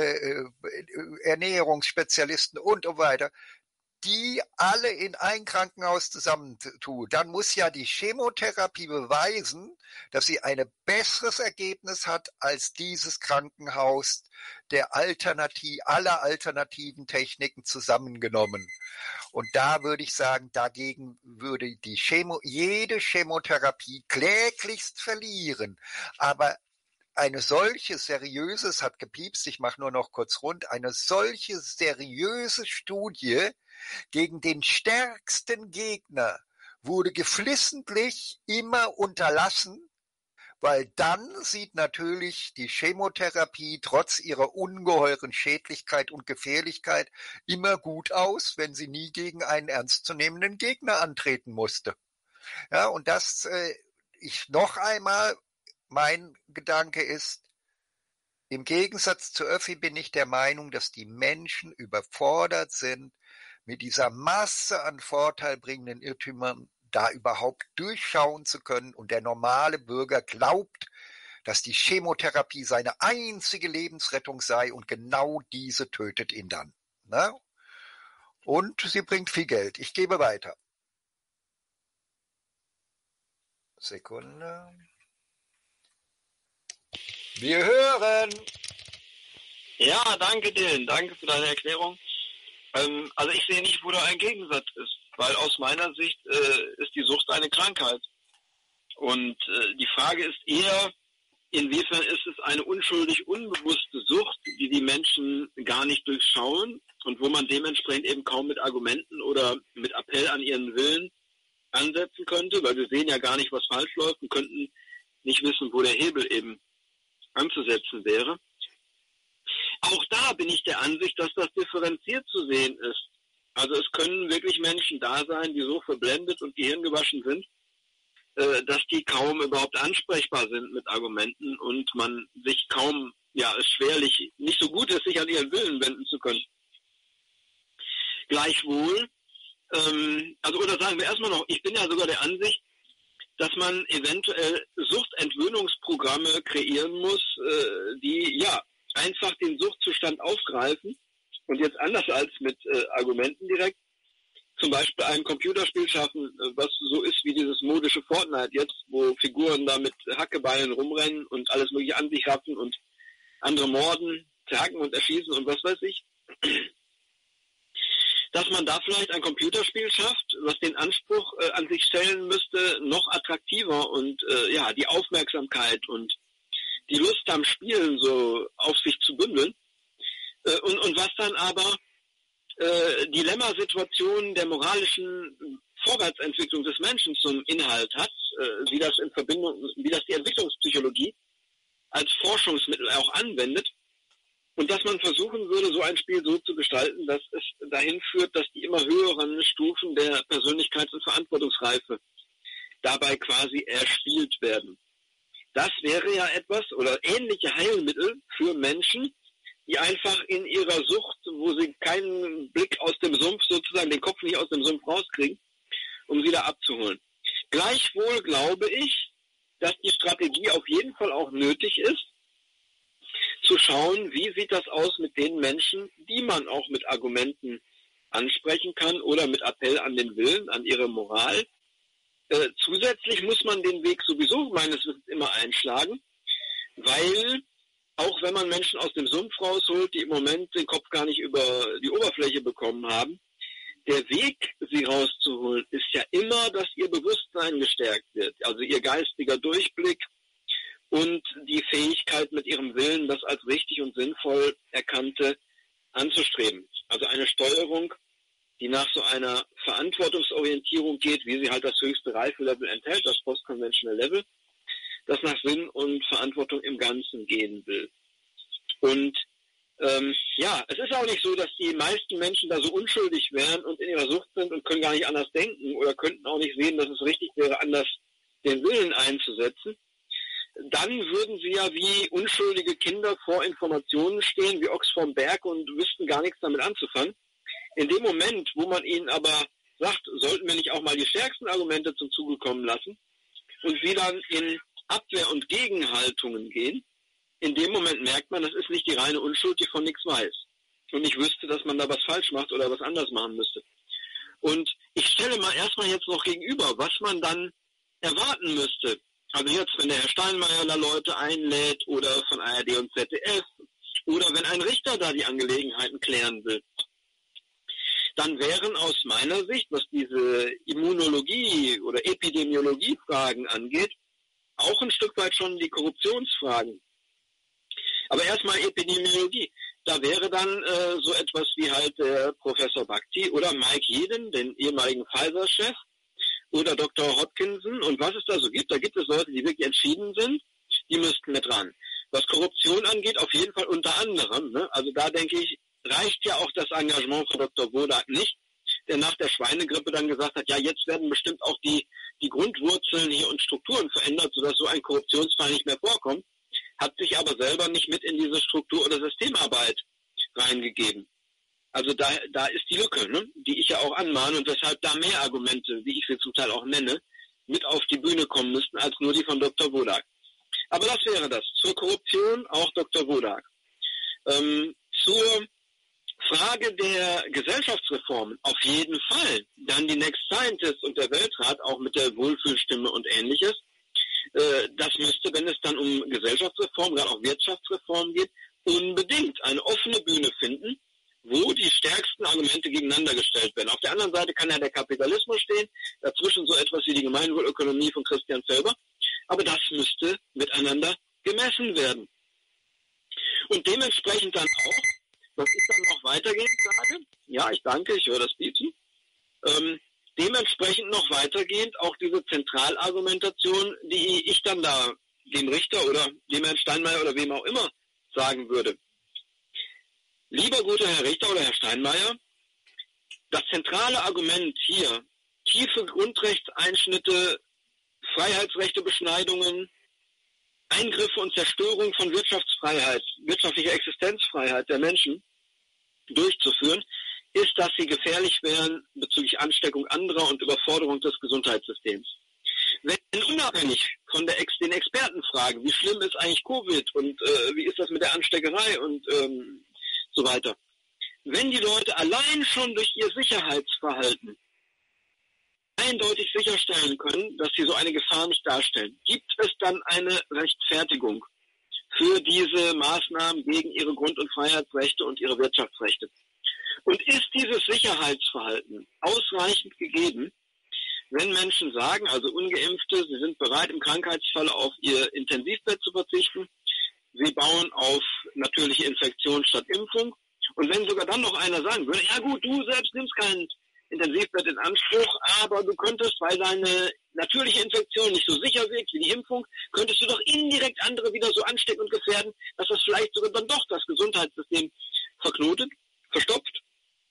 Ernährungsspezialisten und so weiter, die alle in ein Krankenhaus zusammentun, dann muss ja die Chemotherapie beweisen, dass sie ein besseres Ergebnis hat als dieses Krankenhaus aller alternativen Techniken zusammengenommen. Und da würde ich sagen, dagegen würde jede Chemotherapie kläglichst verlieren. Aber eine solche seriöse, es hat gepiepst, ich mache nur noch kurz rund, eine solche seriöse Studie gegen den stärksten Gegner wurde geflissentlich immer unterlassen, weil dann sieht natürlich die Chemotherapie trotz ihrer ungeheuren Schädlichkeit und Gefährlichkeit immer gut aus, wenn sie nie gegen einen ernstzunehmenden Gegner antreten musste. Ja, und das mein Gedanke ist, im Gegensatz zu Öffi bin ich der Meinung, dass die Menschen überfordert sind, mit dieser Masse an vorteilbringenden Irrtümern da überhaupt durchschauen zu können. Und der normale Bürger glaubt, dass die Chemotherapie seine einzige Lebensrettung sei und genau diese tötet ihn dann. Ne? Und sie bringt viel Geld. Ich gebe weiter. Sekunde. Wir hören. Ja, danke Dylan, danke für deine Erklärung. Also ich sehe nicht, wo da ein Gegensatz ist, weil aus meiner Sicht ist die Sucht eine Krankheit. Und die Frage ist eher, inwiefern ist es eine unschuldig unbewusste Sucht, die die Menschen gar nicht durchschauen und wo man dementsprechend eben kaum mit Argumenten oder mit Appell an ihren Willen ansetzen könnte, weil wir sehen ja gar nicht, was falsch läuft und könnten nicht wissen, wo der Hebel eben anzusetzen wäre. Auch da bin ich der Ansicht, dass das differenziert zu sehen ist. Also es können wirklich Menschen da sein, die so verblendet und gehirngewaschen sind, dass die kaum überhaupt ansprechbar sind mit Argumenten und man sich kaum, es schwerlich, nicht so gut ist, sich an ihren Willen wenden zu können. Gleichwohl, oder sagen wir erstmal noch, ich bin ja sogar der Ansicht, dass man eventuell Suchtentwöhnungsprogramme kreieren muss, die einfach den Suchtzustand aufgreifen und jetzt anders als mit Argumenten direkt zum Beispiel ein Computerspiel schaffen, was so ist wie dieses modische Fortnite jetzt, wo Figuren da mit Hackebeinen rumrennen und alles mögliche an sich raffen und andere morden, zerhacken und erschießen und was weiß ich. Dass man da vielleicht ein Computerspiel schafft, was den Anspruch an sich stellen müsste, noch attraktiver und die Aufmerksamkeit und die Lust am Spielen so auf sich zu bündeln. Und was dann aber Dilemmasituationen der moralischen Vorwärtsentwicklung des Menschen zum Inhalt hat, wie das die Entwicklungspsychologie als Forschungsmittel auch anwendet. Und dass man versuchen würde, so ein Spiel so zu gestalten, dass es dahin führt, dass die immer höheren Stufen der Persönlichkeits- und Verantwortungsreife dabei quasi erspielt werden. Das wäre ja etwas oder ähnliche Heilmittel für Menschen, die einfach in ihrer Sucht, wo sie keinen Blick aus dem Sumpf, sozusagen den Kopf nicht aus dem Sumpf rauskriegen, um sie da abzuholen. Gleichwohl glaube ich, dass die Strategie auf jeden Fall auch nötig ist, zu schauen, wie sieht das aus mit den Menschen, die man auch mit Argumenten ansprechen kann oder mit Appell an den Willen, an ihre Moral. Zusätzlich muss man den Weg sowieso meines Wissens immer einschlagen, weil auch wenn man Menschen aus dem Sumpf rausholt, die im Moment den Kopf gar nicht über die Oberfläche bekommen haben, der Weg, sie rauszuholen, ist ja immer, dass ihr Bewusstsein gestärkt wird, also ihr geistiger Durchblick und die Fähigkeit mit ihrem Willen, das als richtig und sinnvoll Erkannte anzustreben. Also eine Steuerung, die nach so einer Verantwortungsorientierung geht, wie sie halt das höchste Reifelevel enthält, das Post-Conventional Level, das nach Sinn und Verantwortung im Ganzen gehen will. Und es ist auch nicht so, dass die meisten Menschen da so unschuldig wären und in ihrer Sucht sind und können gar nicht anders denken oder könnten auch nicht sehen, dass es richtig wäre, anders den Willen einzusetzen. Dann würden sie ja wie unschuldige Kinder vor Informationen stehen, wie Ochs vorm Berg und wüssten gar nichts damit anzufangen. In dem Moment, wo man ihnen aber sagt, sollten wir nicht auch mal die stärksten Argumente zum Zuge kommen lassen und sie dann in Abwehr- und Gegenhaltungen gehen, in dem Moment merkt man, das ist nicht die reine Unschuld, die von nichts weiß. Und ich wüsste, dass man da was falsch macht oder was anders machen müsste. Und ich stelle mal erstmal jetzt noch gegenüber, was man dann erwarten müsste. Also jetzt, wenn der Herr Steinmeier da Leute einlädt oder von ARD und ZDF oder wenn ein Richter da die Angelegenheiten klären will, dann wären aus meiner Sicht, was diese Immunologie- oder Epidemiologie-Fragen angeht, auch ein Stück weit schon die Korruptionsfragen. Aber erstmal Epidemiologie. Da wäre dann so etwas wie halt der Professor Bhakti oder Mike Jeden, den ehemaligen Pfizer-Chef, oder Dr. Hodgkinson und was es da so gibt. Da gibt es Leute, die wirklich entschieden sind, die müssten mit ran. Was Korruption angeht, auf jeden Fall unter anderem. Ne? Also da denke ich, reicht ja auch das Engagement von Dr. Wodak nicht, der nach der Schweinegrippe dann gesagt hat, ja, jetzt werden bestimmt auch die die Grundwurzeln hier und Strukturen verändert, sodass so ein Korruptionsfall nicht mehr vorkommt, hat sich aber selber nicht mit in diese Struktur- oder Systemarbeit reingegeben. Also da ist die Lücke, ne? Die ich ja auch anmahne und weshalb da mehr Argumente, wie ich sie zum Teil auch nenne, mit auf die Bühne kommen müssten, als nur die von Dr. Wodak. Aber das wäre das. Zur Korruption auch Dr. Wodak. Zur Frage der Gesellschaftsreformen auf jeden Fall. Dann die Next Scientist und der Weltrat, auch mit der Wohlfühlstimme und Ähnliches. Das müsste, wenn es dann um Gesellschaftsreform, gerade auch Wirtschaftsreform geht, unbedingt eine offene Bühne finden, wo die stärksten Argumente gegeneinander gestellt werden. Auf der anderen Seite kann ja der Kapitalismus stehen, dazwischen so etwas wie die Gemeinwohlökonomie von Christian Felber, aber das müsste miteinander gemessen werden. Und dementsprechend dann auch, was ich dann noch weitergehend sage, ja, ich danke, ich höre das Piepsen, dementsprechend noch weitergehend auch diese Zentralargumentation, die ich dann da dem Richter oder dem Herrn Steinmeier oder wem auch immer sagen würde. Lieber guter Herr Richter oder Herr Steinmeier, das zentrale Argument hier, tiefe Grundrechtseinschnitte, Freiheitsrechtebeschneidungen, Eingriffe und Zerstörung von Wirtschaftsfreiheit, wirtschaftlicher Existenzfreiheit der Menschen durchzuführen, ist, dass sie gefährlich wären bezüglich Ansteckung anderer und Überforderung des Gesundheitssystems. Wenn unabhängig von den Experten fragen, wie schlimm ist eigentlich Covid und wie ist das mit der Ansteckerei und so weiter. Wenn die Leute allein schon durch ihr Sicherheitsverhalten eindeutig sicherstellen können, dass sie so eine Gefahr nicht darstellen, gibt es dann eine Rechtfertigung für diese Maßnahmen gegen ihre Grund- und Freiheitsrechte und ihre Wirtschaftsrechte. Und ist dieses Sicherheitsverhalten ausreichend gegeben, wenn Menschen sagen, also Ungeimpfte, sie sind bereit, im Krankheitsfall auf ihr Intensivbett zu verzichten, sie bauen auf natürliche Infektion statt Impfung. Und wenn sogar dann noch einer sagen würde, ja gut, du selbst nimmst kein Intensivbett in Anspruch, aber du könntest, weil deine natürliche Infektion nicht so sicher wirkt wie die Impfung, könntest du doch indirekt andere wieder so anstecken und gefährden, dass das vielleicht sogar dann doch das Gesundheitssystem verknotet, verstopft.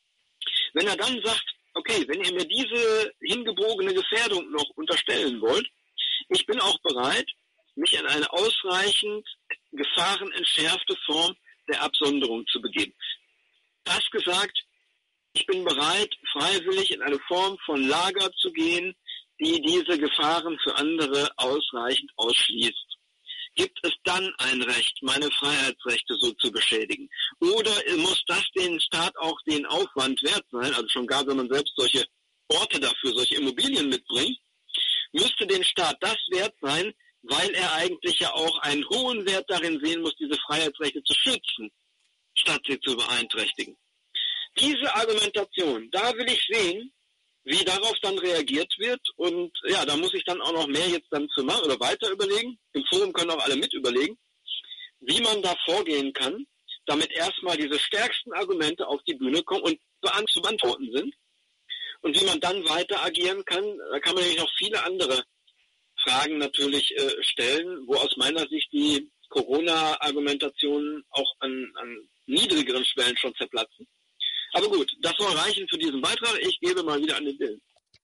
Wenn er dann sagt, okay, wenn ihr mir diese hingebogene Gefährdung noch unterstellen wollt, ich bin auch bereit, mich in eine ausreichend gefahrenentschärfte Form der Absonderung zu begeben. Das gesagt, ich bin bereit, freiwillig in eine Form von Lager zu gehen, die diese Gefahren für andere ausreichend ausschließt. Gibt es dann ein Recht, meine Freiheitsrechte so zu beschädigen? Oder muss das den Staat auch den Aufwand wert sein, also schon gar, wenn man selbst solche Orte dafür, solche Immobilien mitbringt, müsste den Staat das wert sein, weil er eigentlich ja auch einen hohen Wert darin sehen muss, diese Freiheitsrechte zu schützen, statt sie zu beeinträchtigen. Diese Argumentation, da will ich sehen, wie darauf dann reagiert wird und ja, da muss ich dann auch noch mehr jetzt dann zu machen oder weiter überlegen. Im Forum können auch alle mit überlegen, wie man da vorgehen kann, damit erstmal diese stärksten Argumente auf die Bühne kommen und zu beantworten sind und wie man dann weiter agieren kann. Da kann man nämlich noch viele andere Fragen natürlich stellen, wo aus meiner Sicht die Corona-Argumentationen auch an niedrigeren Schwellen schon zerplatzen. Aber gut, das soll reichen für diesen Beitrag. Ich gebe mal wieder an den Bill.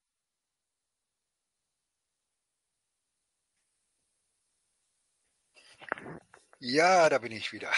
Ja, da bin ich wieder.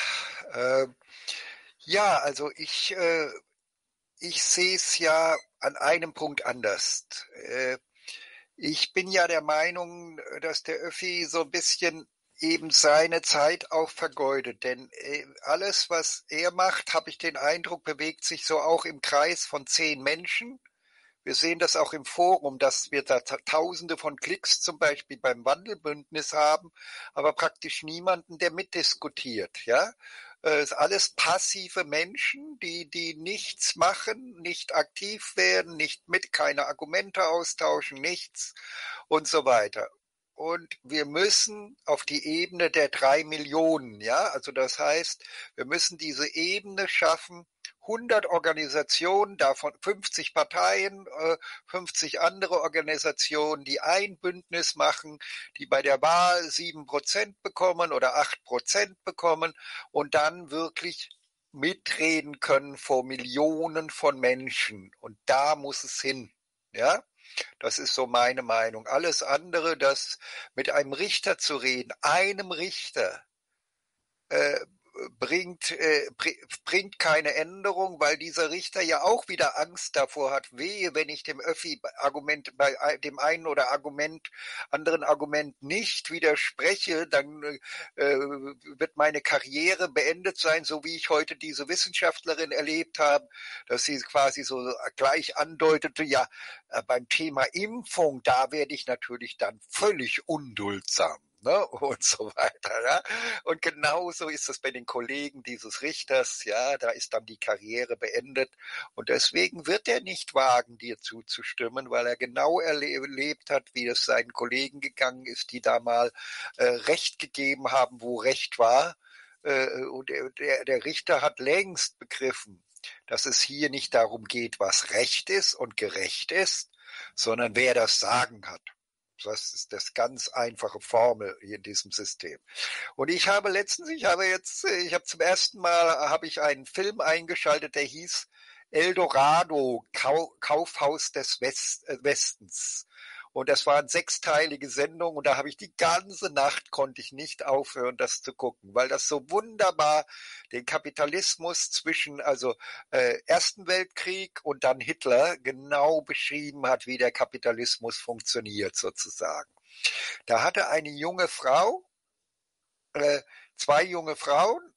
Ja, also ich sehe es ja an einem Punkt anders. Ich bin ja der Meinung, dass der Öffi so ein bisschen eben seine Zeit auch vergeudet. Denn alles, was er macht, habe ich den Eindruck, bewegt sich so auch im Kreis von 10 Menschen. Wir sehen das auch im Forum, dass wir da Tausende von Klicks zum Beispiel beim Wandelbündnis haben, aber praktisch niemanden, der mitdiskutiert. Ja, es sind alles passive Menschen, die nichts machen, nicht aktiv werden, keine Argumente austauschen, nichts und so weiter. Und wir müssen auf die Ebene der 3 Millionen, ja, also das heißt, wir müssen diese Ebene schaffen, 100 Organisationen, davon 50 Parteien, 50 andere Organisationen, die ein Bündnis machen, die bei der Wahl 7% bekommen oder 8% bekommen und dann wirklich mitreden können vor Millionen von Menschen. Und da muss es hin. Ja, das ist so meine Meinung. Alles andere, das mit einem Richter zu reden, einem Richter, äh, bringt keine Änderung, weil dieser Richter ja auch wieder Angst davor hat, wehe, wenn ich dem Öffi-Argument bei dem einen oder anderen Argument nicht widerspreche, dann wird meine Karriere beendet sein, so wie ich heute diese Wissenschaftlerin erlebt habe, dass sie quasi so gleich andeutete, ja, beim Thema Impfung, da werde ich natürlich dann völlig unduldsam. Ne, und so weiter. Ja. Und genauso ist es bei den Kollegen dieses Richters, ja, da ist dann die Karriere beendet. Und deswegen wird er nicht wagen, dir zuzustimmen, weil er genau erlebt hat, wie es seinen Kollegen gegangen ist, die da mal Recht gegeben haben, wo Recht war. Und der Richter hat längst begriffen, dass es hier nicht darum geht, was Recht ist und gerecht ist, sondern wer das Sagen hat. Das ist das ganz einfache Formel hier in diesem System. Und ich habe zum ersten Mal habe ich einen Film eingeschaltet, der hieß Eldorado, Kaufhaus des Westens. Und das war eine sechsteilige Sendung und da habe ich die ganze Nacht konnte ich nicht aufhören, das zu gucken, weil das so wunderbar den Kapitalismus zwischen Ersten Weltkrieg und dann Hitler genau beschrieben hat, wie der Kapitalismus funktioniert sozusagen. Da hatte eine junge Frau, zwei junge Frauen,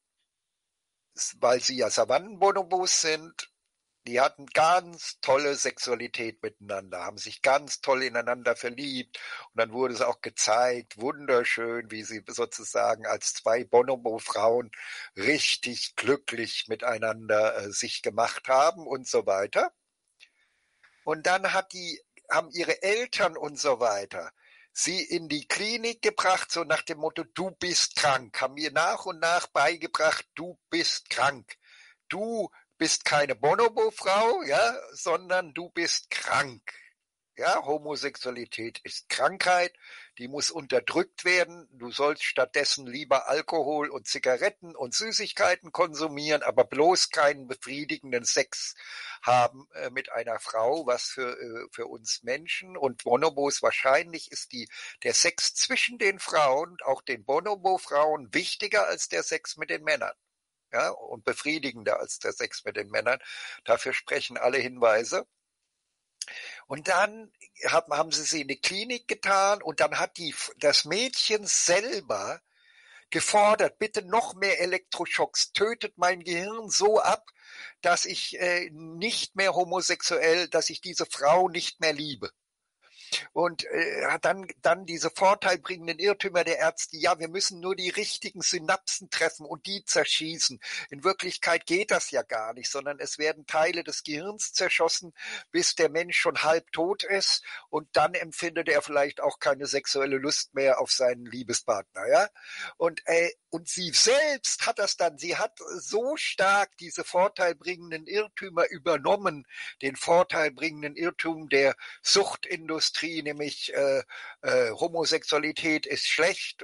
weil sie ja Savannenbonobos sind, die hatten ganz tolle Sexualität miteinander, haben sich ganz toll ineinander verliebt und dann wurde es auch gezeigt, wunderschön, wie sie sozusagen als zwei Bonobo-Frauen richtig glücklich miteinander sich gemacht haben und so weiter. Und dann haben ihre Eltern und so weiter sie in die Klinik gebracht, so nach dem Motto, du bist krank, haben mir nach und nach beigebracht, du bist krank. Du bist keine Bonobo-Frau, ja, sondern du bist krank. Ja, Homosexualität ist Krankheit, die muss unterdrückt werden. Du sollst stattdessen lieber Alkohol und Zigaretten und Süßigkeiten konsumieren, aber bloß keinen befriedigenden Sex haben mit einer Frau, was für uns Menschen und Bonobos wahrscheinlich ist der Sex zwischen den Frauen, auch den Bonobo-Frauen, wichtiger als der Sex mit den Männern. Ja, und befriedigender als der Sex mit den Männern. Dafür sprechen alle Hinweise. Und dann haben sie in die Klinik getan und dann hat das Mädchen selber gefordert, bitte noch mehr Elektroschocks, tötet mein Gehirn so ab, dass ich nicht mehr homosexuell, dass ich diese Frau nicht mehr liebe. Und hat dann diese vorteilbringenden Irrtümer der Ärzte, ja, wir müssen nur die richtigen Synapsen treffen und die zerschießen. In Wirklichkeit geht das ja gar nicht, sondern es werden Teile des Gehirns zerschossen, bis der Mensch schon halb tot ist und dann empfindet er vielleicht auch keine sexuelle Lust mehr auf seinen Liebespartner, ja. Und sie selbst sie hat so stark diese vorteilbringenden Irrtümer übernommen, den vorteilbringenden Irrtum der Suchtindustrie, nämlich Homosexualität ist schlecht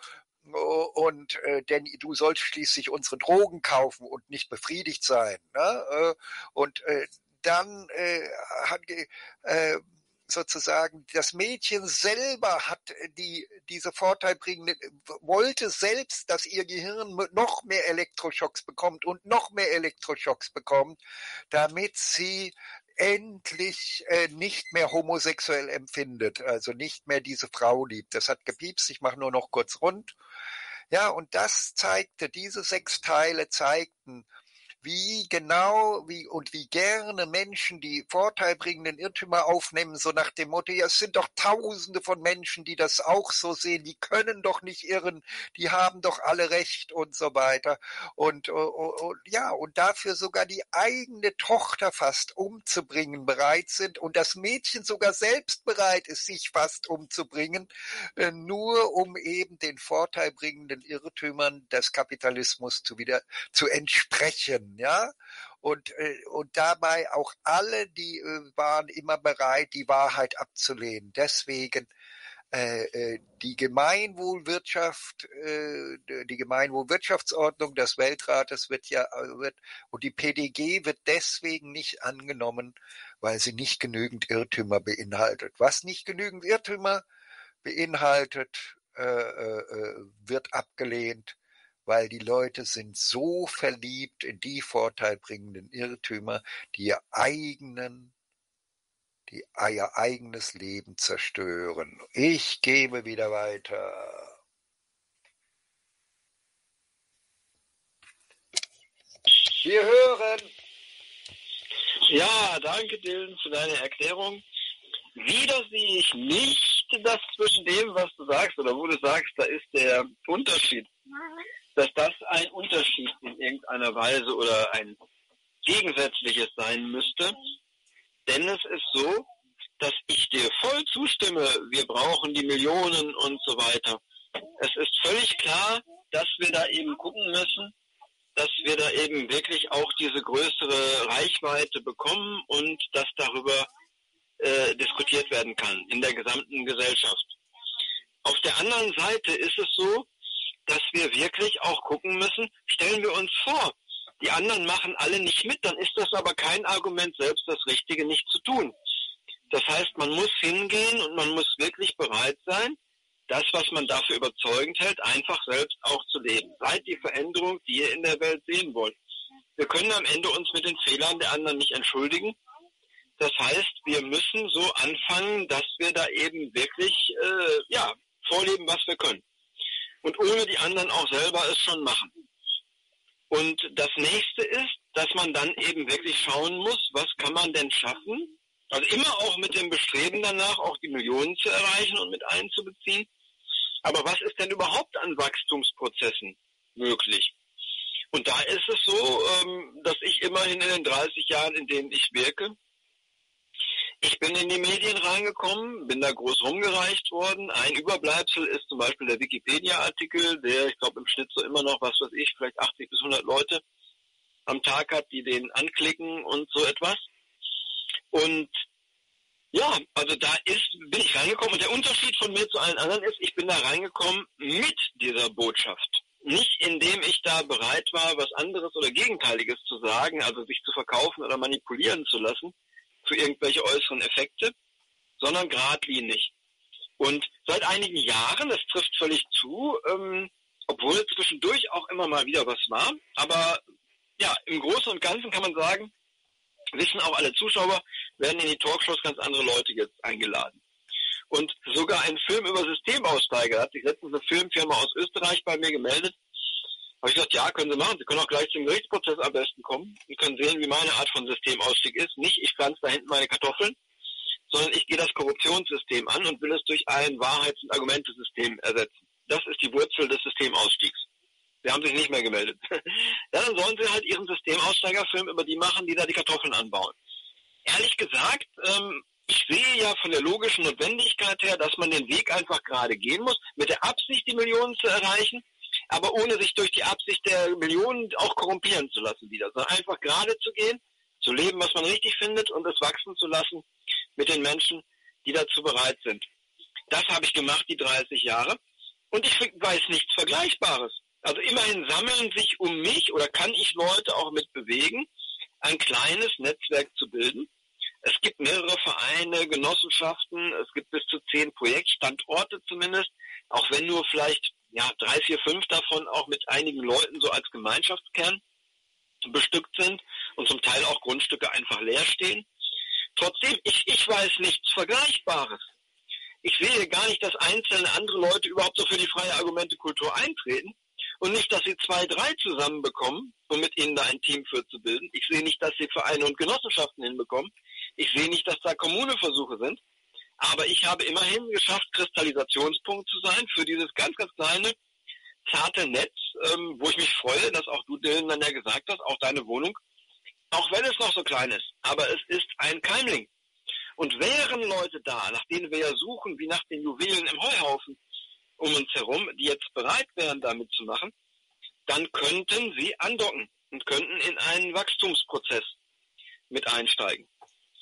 denn du sollst schließlich unsere Drogen kaufen und nicht befriedigt sein. Ne? Und dann hat sozusagen das Mädchen selber hat diese vorteilbringende, wollte selbst, dass ihr Gehirn noch mehr Elektroschocks bekommt und noch mehr Elektroschocks bekommt, damit sie endlich nicht mehr homosexuell empfindet, also nicht mehr diese Frau liebt. Das hat gepiepst, ich mache nur noch kurz rund. Ja, und diese 6 Teile zeigten, wie gerne Menschen die vorteilbringenden Irrtümer aufnehmen, so nach dem Motto, ja, es sind doch Tausende von Menschen, die das auch so sehen, die können doch nicht irren, die haben doch alle recht und so weiter. Und ja, und dafür sogar die eigene Tochter fast umzubringen bereit sind und das Mädchen sogar selbst bereit ist, sich fast umzubringen, nur um eben den vorteilbringenden Irrtümern des Kapitalismus zu entsprechen. Ja, und dabei auch alle, die waren immer bereit, die Wahrheit abzulehnen. Deswegen Die Gemeinwohlwirtschaftsordnung des Weltrates wird und die PDG wird deswegen nicht angenommen, weil sie nicht genügend Irrtümer beinhaltet. Was nicht genügend Irrtümer beinhaltet, wird abgelehnt, weil die Leute sind so verliebt in die vorteilbringenden Irrtümer, die ihr eigenes Leben zerstören. Ich gebe wieder weiter. Wir hören. Ja, danke Dylan für deine Erklärung. Wieder sehe ich nicht, dass zwischen dem, was du sagst oder wo du sagst, da ist der Unterschied, dass das ein Unterschied in irgendeiner Weise oder ein gegensätzliches sein müsste. Denn es ist so, dass ich dir voll zustimme, wir brauchen die Millionen und so weiter. Es ist völlig klar, dass wir da eben gucken müssen, dass wir da eben wirklich auch diese größere Reichweite bekommen und dass darüber diskutiert werden kann in der gesamten Gesellschaft. Auf der anderen Seite ist es so, dass wir wirklich auch gucken müssen, stellen wir uns vor, die anderen machen alle nicht mit, dann ist das aber kein Argument, selbst das Richtige nicht zu tun. Das heißt, man muss hingehen und man muss wirklich bereit sein, das, was man dafür überzeugend hält, einfach selbst auch zu leben. Seid die Veränderung, die ihr in der Welt sehen wollt. Wir können am Ende uns mit den Fehlern der anderen nicht entschuldigen. Das heißt, wir müssen so anfangen, dass wir da eben wirklich vorleben, was wir können. Und ohne die anderen auch selber es schon machen. Und das nächste ist, dass man dann eben wirklich schauen muss, was kann man denn schaffen? Also immer auch mit dem Bestreben danach, auch die Millionen zu erreichen und mit einzubeziehen. Aber was ist denn überhaupt an Wachstumsprozessen möglich? Und da ist es so, dass ich immerhin in den 30 Jahren, in denen ich wirke, ich bin in die Medien reingekommen, bin da groß rumgereicht worden. Ein Überbleibsel ist zum Beispiel der Wikipedia-Artikel, der, ich glaube, im Schnitt so immer noch, was weiß ich, vielleicht 80 bis 100 Leute am Tag hat, die den anklicken und so etwas. Und ja, also bin ich reingekommen. Und der Unterschied von mir zu allen anderen ist, ich bin da reingekommen mit dieser Botschaft. Nicht indem ich da bereit war, was anderes oder Gegenteiliges zu sagen, also sich zu verkaufen oder manipulieren zu lassen für irgendwelche äußeren Effekte, sondern geradlinig. Und seit einigen Jahren, das trifft völlig zu, obwohl zwischendurch auch immer mal wieder was war, aber ja, im Großen und Ganzen kann man sagen, wissen auch alle Zuschauer, werden in die Talkshows ganz andere Leute jetzt eingeladen. Und sogar ein Film über Systemaussteiger hat sich letztens eine Filmfirma aus Österreich bei mir gemeldet. Habe ich gesagt, ja, können Sie machen. Sie können auch gleich zum Gerichtsprozess am besten kommen. Sie können sehen, wie meine Art von Systemausstieg ist. Nicht, ich pflanze da hinten meine Kartoffeln, sondern ich gehe das Korruptionssystem an und will es durch ein Wahrheits- und Argumentesystem ersetzen. Das ist die Wurzel des Systemausstiegs. Sie haben sich nicht mehr gemeldet. Ja, dann sollen Sie halt Ihren Systemaussteigerfilm über die machen, die da die Kartoffeln anbauen. Ehrlich gesagt, ich sehe ja von der logischen Notwendigkeit her, dass man den Weg einfach gerade gehen muss, mit der Absicht, die Millionen zu erreichen, aber ohne sich durch die Absicht der Millionen auch korrumpieren zu lassen wieder, sondern einfach gerade zu gehen, zu leben, was man richtig findet und es wachsen zu lassen mit den Menschen, die dazu bereit sind. Das habe ich gemacht, die 30 Jahre, und ich weiß nichts Vergleichbares. Also immerhin sammeln sich um mich oder kann ich Leute auch mit bewegen, ein kleines Netzwerk zu bilden. Es gibt mehrere Vereine, Genossenschaften, es gibt bis zu 10 Projektstandorte zumindest, auch wenn nur vielleicht 3, 4, 5 davon auch mit einigen Leuten so als Gemeinschaftskern bestückt sind und zum Teil auch Grundstücke einfach leer stehen. Trotzdem, ich weiß nichts Vergleichbares. Ich sehe gar nicht, dass einzelne andere Leute überhaupt so für die freie Argumentekultur eintreten und nicht, dass sie 2, 3 zusammenbekommen, um mit ihnen da ein Team für zu bilden. Ich sehe nicht, dass sie Vereine und Genossenschaften hinbekommen. Ich sehe nicht, dass da Kommuneversuche sind. Aber ich habe immerhin geschafft, Kristallisationspunkt zu sein für dieses ganz, ganz kleine, zarte Netz, wo ich mich freue, dass auch du, Dylan, dann ja gesagt hast, auch deine Wohnung, auch wenn es noch so klein ist, aber es ist ein Keimling. Und wären Leute da, nach denen wir ja suchen, wie nach den Juwelen im Heuhaufen um uns herum, die jetzt bereit wären, da mitzumachen, dann könnten sie andocken und könnten in einen Wachstumsprozess mit einsteigen.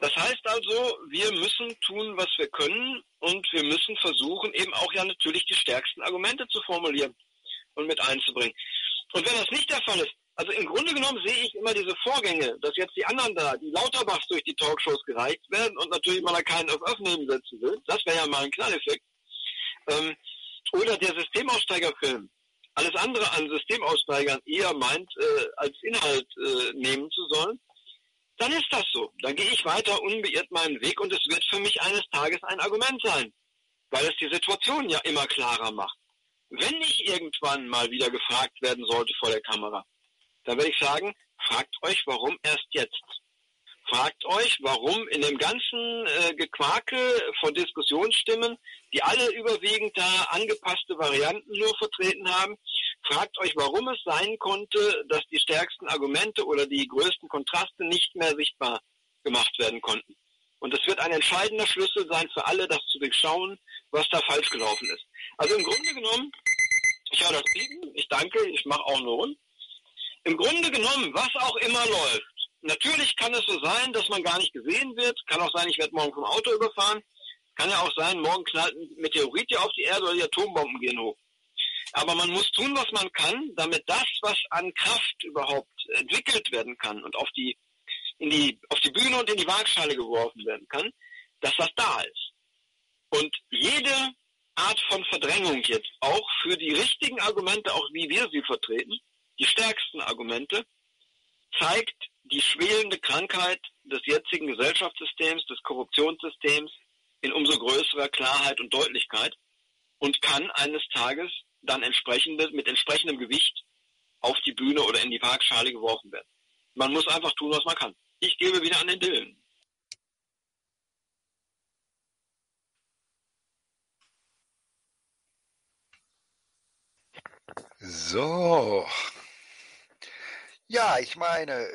Das heißt also, wir müssen tun, was wir können und wir müssen versuchen, eben auch ja natürlich die stärksten Argumente zu formulieren und mit einzubringen. Und wenn das nicht der Fall ist, also im Grunde genommen sehe ich immer diese Vorgänge, dass jetzt die anderen da, die Lauterbachs durch die Talkshows gereicht werden und natürlich mal keinen auf Öffnen setzen will, das wäre ja mal ein Knalleffekt, oder der Systemaussteigerfilm, alles andere an Systemaussteigern eher meint, als Inhalt nehmen zu sollen, dann ist das so. Dann gehe ich weiter unbeirrt meinen Weg und es wird für mich eines Tages ein Argument sein, weil es die Situation ja immer klarer macht. Wenn ich irgendwann mal wieder gefragt werden sollte vor der Kamera, dann werde ich sagen, fragt euch, warum erst jetzt? Fragt euch, warum in dem ganzen Gequakel von Diskussionsstimmen, die alle überwiegend da angepasste Varianten nur vertreten haben, fragt euch, warum es sein konnte, dass die stärksten Argumente oder die größten Kontraste nicht mehr sichtbar gemacht werden konnten. Und es wird ein entscheidender Schlüssel sein für alle, das zu durchschauen, was da falsch gelaufen ist. Also im Grunde genommen, ich höre das Piepen, ich danke, ich mache auch nur rund. Im Grunde genommen, was auch immer läuft, natürlich kann es so sein, dass man gar nicht gesehen wird. Kann auch sein, ich werde morgen vom Auto überfahren. Kann ja auch sein, morgen knallt ein Meteorit hier auf die Erde oder die Atombomben gehen hoch. Aber man muss tun, was man kann, damit das, was an Kraft überhaupt entwickelt werden kann und auf die Bühne und in die Waagschale geworfen werden kann, dass das da ist. Und jede Art von Verdrängung jetzt, auch für die richtigen Argumente, auch wie wir sie vertreten, die stärksten Argumente, zeigt die schwelende Krankheit des jetzigen Gesellschaftssystems, des Korruptionssystems in umso größerer Klarheit und Deutlichkeit und kann eines Tages dann mit entsprechendem Gewicht auf die Bühne oder in die Waagschale geworfen werden. Man muss einfach tun, was man kann. Ich gebe wieder an den Dillen. So. Ja, ich meine,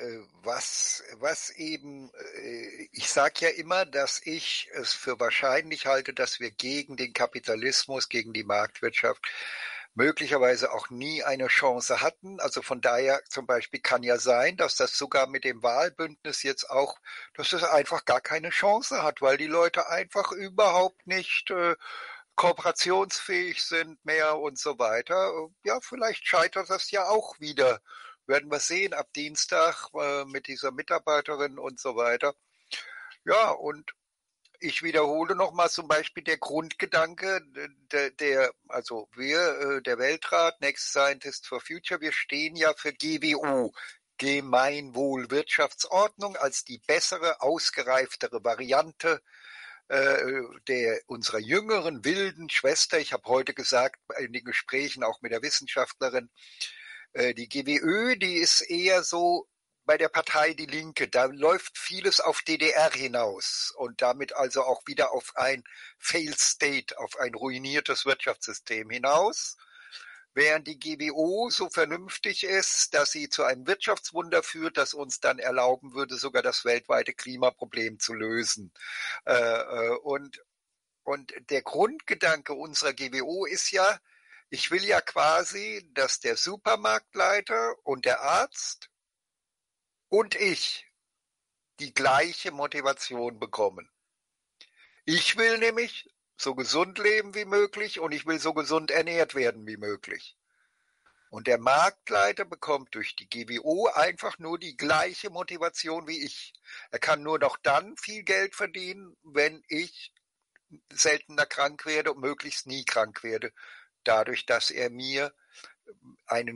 ich sage ja immer, dass ich es für wahrscheinlich halte, dass wir gegen den Kapitalismus, gegen die Marktwirtschaft möglicherweise auch nie eine Chance hatten. Also von daher zum Beispiel kann ja sein, dass das sogar mit dem Wahlbündnis jetzt auch, dass es einfach gar keine Chance hat, weil die Leute einfach überhaupt nicht kooperationsfähig sind mehr und so weiter. Ja, vielleicht scheitert das ja auch wieder. Werden wir sehen ab Dienstag mit dieser Mitarbeiterin und so weiter. Ja, und ich wiederhole nochmal zum Beispiel der Grundgedanke, der Weltrat, Next Scientist for Future, wir stehen ja für GWO, Gemeinwohlwirtschaftsordnung, als die bessere, ausgereiftere Variante unserer jüngeren, wilden Schwester. Ich habe heute gesagt, in den Gesprächen auch mit der Wissenschaftlerin, die GWÖ, die ist eher so bei der Partei Die Linke. Da läuft vieles auf DDR hinaus und damit also auch wieder auf ein Failed State, auf ein ruiniertes Wirtschaftssystem hinaus. Während die GWO so vernünftig ist, dass sie zu einem Wirtschaftswunder führt, das uns dann erlauben würde, sogar das weltweite Klimaproblem zu lösen. Und der Grundgedanke unserer GWO ist ja, ich will ja quasi, dass der Supermarktleiter und der Arzt und ich die gleiche Motivation bekommen. Ich will nämlich so gesund leben wie möglich und ich will so gesund ernährt werden wie möglich. Und der Marktleiter bekommt durch die GWO einfach nur die gleiche Motivation wie ich. Er kann nur noch dann viel Geld verdienen, wenn ich seltener krank werde und möglichst nie krank werde, dadurch, dass er mir einen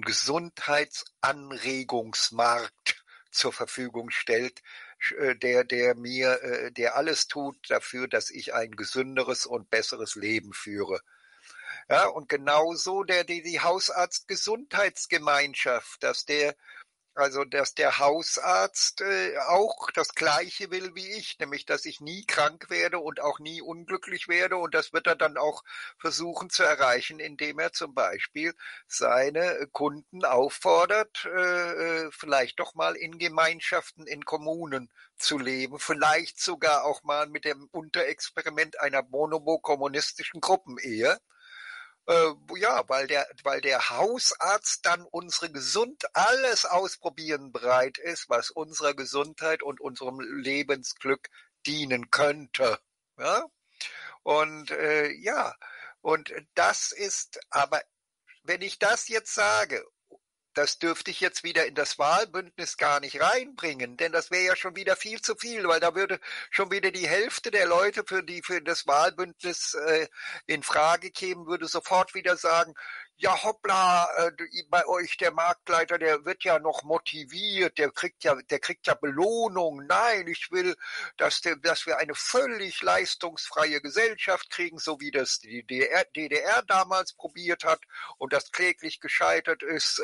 Gesundheitsanregungsmarkt zur Verfügung stellt, der alles tut dafür, dass ich ein gesünderes und besseres Leben führe. Ja, und genauso die Hausarztgesundheitsgemeinschaft, dass der Hausarzt auch das Gleiche will wie ich, nämlich dass ich nie krank werde und auch nie unglücklich werde. Und das wird er dann auch versuchen zu erreichen, indem er zum Beispiel seine Kunden auffordert, vielleicht doch mal in Gemeinschaften, in Kommunen zu leben, vielleicht sogar auch mal mit dem Unterexperiment einer bonobo-kommunistischen Gruppenehe. Ja, weil der Hausarzt dann alles ausprobieren bereit ist, was unserer Gesundheit und unserem Lebensglück dienen könnte. Ja? Und und das ist, aber wenn ich das jetzt sage, das dürfte ich jetzt wieder in das Wahlbündnis gar nicht reinbringen, denn das wäre ja schon wieder viel zu viel, weil da würde schon wieder die Hälfte der Leute, für das Wahlbündnis in Frage kämen, würde sofort wieder sagen, ja hoppla, bei euch der Marktleiter, der wird ja noch motiviert, der kriegt ja Belohnung. Nein, ich will, dass wir eine völlig leistungsfreie Gesellschaft kriegen, so wie das die DDR damals probiert hat und das kläglich gescheitert ist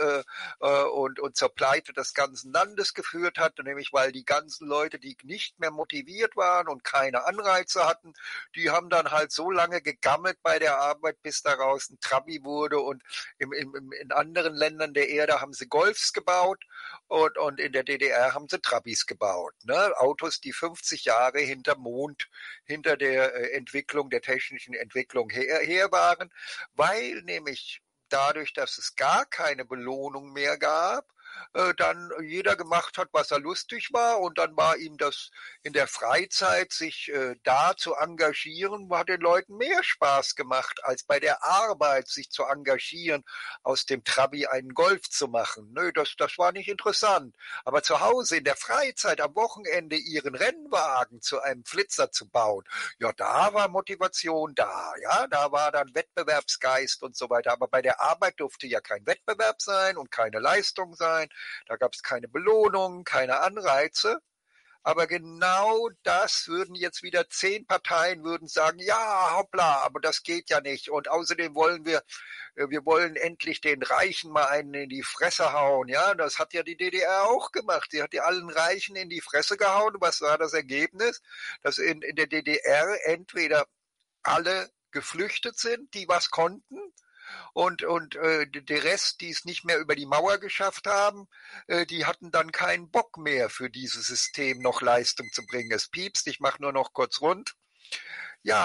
und zur Pleite des ganzen Landes geführt hat, nämlich weil die ganzen Leute, die nicht mehr motiviert waren und keine Anreize hatten, die haben dann halt so lange gegammelt bei der Arbeit, bis daraus ein Trabi wurde, und in anderen Ländern der Erde haben sie Golfs gebaut und in der DDR haben sie Trabis gebaut. Ne? Autos, die 50 Jahre hinter Mond, hinter der Entwicklung, der technischen Entwicklung her waren, weil nämlich dadurch, dass es gar keine Belohnung mehr gab, dann jeder gemacht hat, was er lustig war, und dann war ihm das in der Freizeit, sich da zu engagieren, hat den Leuten mehr Spaß gemacht, als bei der Arbeit sich zu engagieren, aus dem Trabi einen Golf zu machen. Nö, das war nicht interessant. Aber zu Hause in der Freizeit am Wochenende ihren Rennwagen zu einem Flitzer zu bauen, ja, da war Motivation da, ja, da war dann Wettbewerbsgeist und so weiter. Aber bei der Arbeit durfte ja kein Wettbewerb sein und keine Leistung sein. Da gab es keine Belohnung, keine Anreize. Aber genau das würden jetzt wieder 10 Parteien würden sagen, ja, hoppla, aber das geht ja nicht. Und außerdem wollen wir wollen endlich den Reichen mal einen in die Fresse hauen. Ja, das hat ja die DDR auch gemacht. Sie hat ja allen Reichen in die Fresse gehauen. Was war das Ergebnis? Dass in der DDR entweder alle geflüchtet sind, die was konnten, und der Rest, die es nicht mehr über die Mauer geschafft haben, die hatten dann keinen Bock mehr für dieses System noch Leistung zu bringen. Es piepst, ich mache nur noch kurz rund. Ja,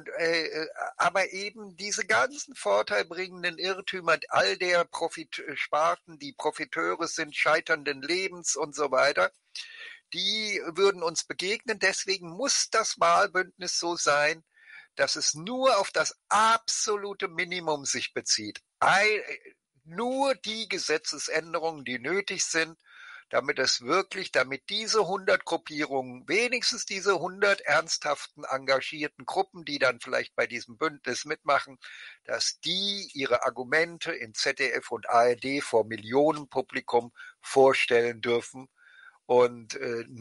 aber eben diese ganzen vorteilbringenden Irrtümer all der Profitsparten, die Profiteure sind scheiternden Lebens und so weiter, die würden uns begegnen. Deswegen muss das Wahlbündnis so sein, dass es nur auf das absolute Minimum sich bezieht. Nur die Gesetzesänderungen, die nötig sind, damit diese 100 Gruppierungen, wenigstens diese 100 ernsthaften, engagierten Gruppen, die dann vielleicht bei diesem Bündnis mitmachen, dass die ihre Argumente in ZDF und ARD vor Millionenpublikum vorstellen dürfen. Und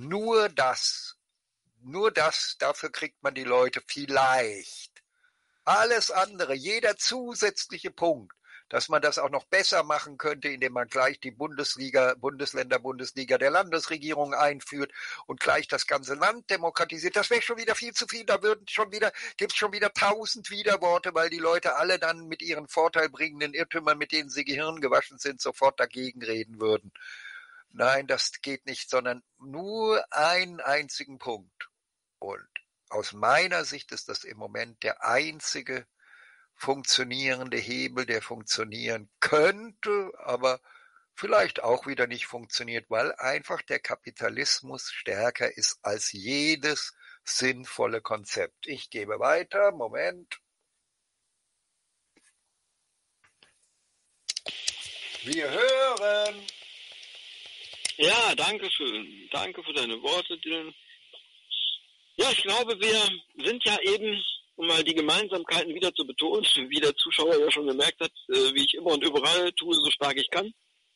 dafür kriegt man die Leute vielleicht. Alles andere, jeder zusätzliche Punkt, dass man das auch noch besser machen könnte, indem man gleich die Bundesliga der Landesregierung einführt und gleich das ganze Land demokratisiert. Das wäre schon wieder viel zu viel. Da gibt's schon wieder 1000 Widerworte, weil die Leute alle dann mit ihren vorteilbringenden Irrtümern, mit denen sie Gehirn gewaschen sind, sofort dagegen reden würden. Nein, das geht nicht, sondern nur einen einzigen Punkt. Und aus meiner Sicht ist das im Moment der einzige funktionierende Hebel, der funktionieren könnte, aber vielleicht auch wieder nicht funktioniert, weil einfach der Kapitalismus stärker ist als jedes sinnvolle Konzept. Ich gebe weiter, Moment. Wir hören. Ja, danke schön. Danke für deine Worte, Dylan. Ja, ich glaube, wir sind ja eben, um mal die Gemeinsamkeiten wieder zu betonen, wie der Zuschauer ja schon gemerkt hat, wie ich immer und überall tue, so stark ich kann.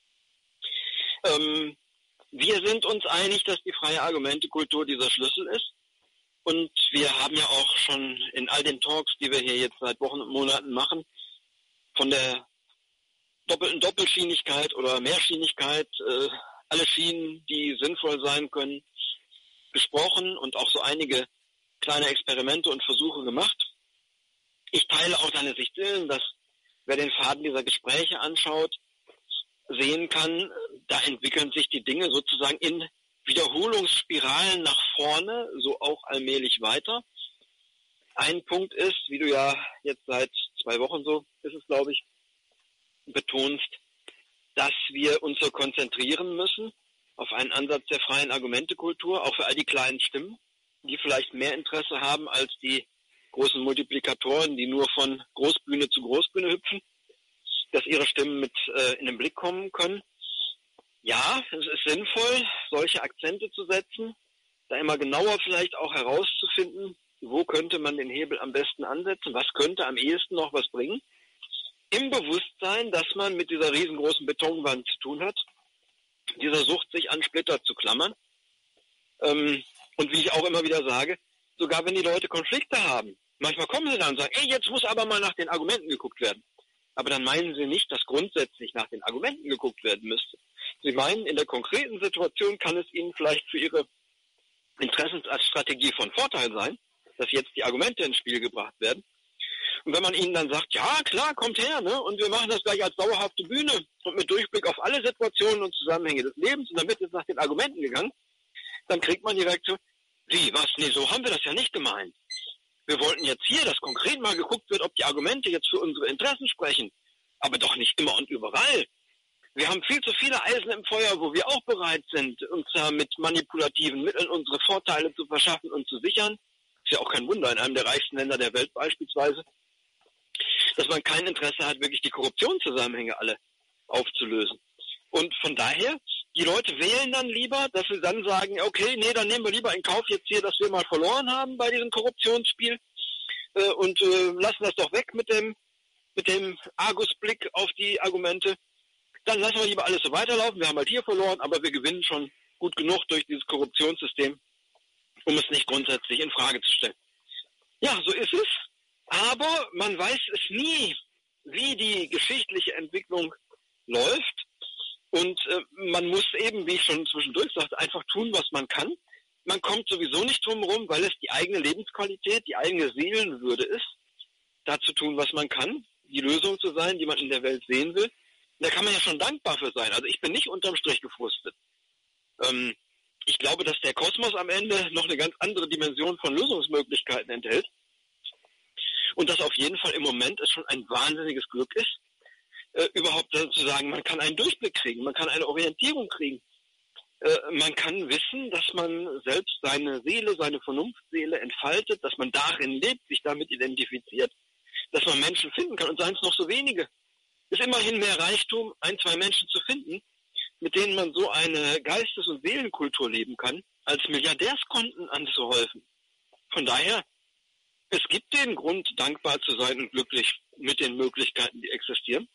Wir sind uns einig, dass die freie Argumentekultur dieser Schlüssel ist. Und wir haben ja auch schon in all den Talks, die wir hier jetzt seit Wochen und Monaten machen, von der doppelten Doppelschienigkeit oder Mehrschienigkeit, alle Schienen, die sinnvoll sein können, gesprochen und auch so einige kleine Experimente und Versuche gemacht. Ich teile auch deine Sicht, dass wer den Faden dieser Gespräche anschaut, sehen kann, da entwickeln sich die Dinge sozusagen in Wiederholungsspiralen nach vorne, so auch allmählich weiter. Ein Punkt ist, wie du ja jetzt seit 2 Wochen so ist es, glaube ich, betonst, dass wir uns so konzentrieren müssen auf einen Ansatz der freien Argumentekultur, auch für all die kleinen Stimmen. die vielleicht mehr Interesse haben als die großen Multiplikatoren, die nur von Großbühne zu Großbühne hüpfen, dass ihre Stimmen mit in den Blick kommen können. Ja, es ist sinnvoll, solche Akzente zu setzen, da immer genauer vielleicht auch herauszufinden, wo könnte man den Hebel am besten ansetzen, was könnte am ehesten noch was bringen. Im Bewusstsein, dass man mit dieser riesengroßen Betonwand zu tun hat, dieser Sucht, sich an Splitter zu klammern. Und wie ich auch immer wieder sage, sogar wenn die Leute Konflikte haben, manchmal kommen sie dann und sagen, jetzt muss aber mal nach den Argumenten geguckt werden. Aber dann meinen sie nicht, dass grundsätzlich nach den Argumenten geguckt werden müsste. Sie meinen, in der konkreten Situation kann es ihnen vielleicht für ihre Interessensstrategie von Vorteil sein, dass jetzt die Argumente ins Spiel gebracht werden. Und wenn man ihnen dann sagt, ja klar, kommt her, ne, und wir machen das gleich als dauerhafte Bühne und mit Durchblick auf alle Situationen und Zusammenhänge des Lebens und dann wird jetzt nach den Argumenten gegangen, dann kriegt man die Reaktion, wie, was, nee, so haben wir das ja nicht gemeint. Wir wollten jetzt hier, dass konkret mal geguckt wird, ob die Argumente jetzt für unsere Interessen sprechen, aber doch nicht immer und überall. Wir haben viel zu viele Eisen im Feuer, wo wir auch bereit sind, uns mit manipulativen Mitteln unsere Vorteile zu verschaffen und zu sichern. Ist ja auch kein Wunder, in einem der reichsten Länder der Welt beispielsweise, dass man kein Interesse hat, wirklich die Korruptionszusammenhänge alle aufzulösen. Und von daher, die Leute wählen dann lieber, dass sie dann sagen, okay, nee, dann nehmen wir lieber in Kauf jetzt hier, dass wir mal verloren haben bei diesem Korruptionsspiel und lassen das doch weg mit dem Argusblick auf die Argumente. Dann lassen wir lieber alles so weiterlaufen. Wir haben halt hier verloren, aber wir gewinnen schon gut genug durch dieses Korruptionssystem, um es nicht grundsätzlich in Frage zu stellen. Ja, so ist es. Aber man weiß es nie, wie die geschichtliche Entwicklung läuft. Und man muss eben, wie ich schon zwischendurch sagte, einfach tun, was man kann. Man kommt sowieso nicht drum herum, weil es die eigene Lebensqualität, die eigene Seelenwürde ist, da zu tun, was man kann, die Lösung zu sein, die man in der Welt sehen will. Da kann man ja schon dankbar für sein. Also ich bin nicht unterm Strich gefrustet. Ich glaube, dass der Kosmos am Ende noch eine ganz andere Dimension von Lösungsmöglichkeiten enthält. Und dass auf jeden Fall im Moment es schon ein wahnsinniges Glück ist, überhaupt zu sagen, man kann einen Durchblick kriegen, man kann eine Orientierung kriegen. Man kann wissen, dass man selbst seine Seele, seine Vernunftseele entfaltet, dass man darin lebt, sich damit identifiziert, dass man Menschen finden kann und seien es noch so wenige. Ist immerhin mehr Reichtum, 1, 2 Menschen zu finden, mit denen man so eine Geistes- und Seelenkultur leben kann, als Milliardärskonten anzuhäufen. Von daher, es gibt den Grund, dankbar zu sein und glücklich mit den Möglichkeiten, die existieren.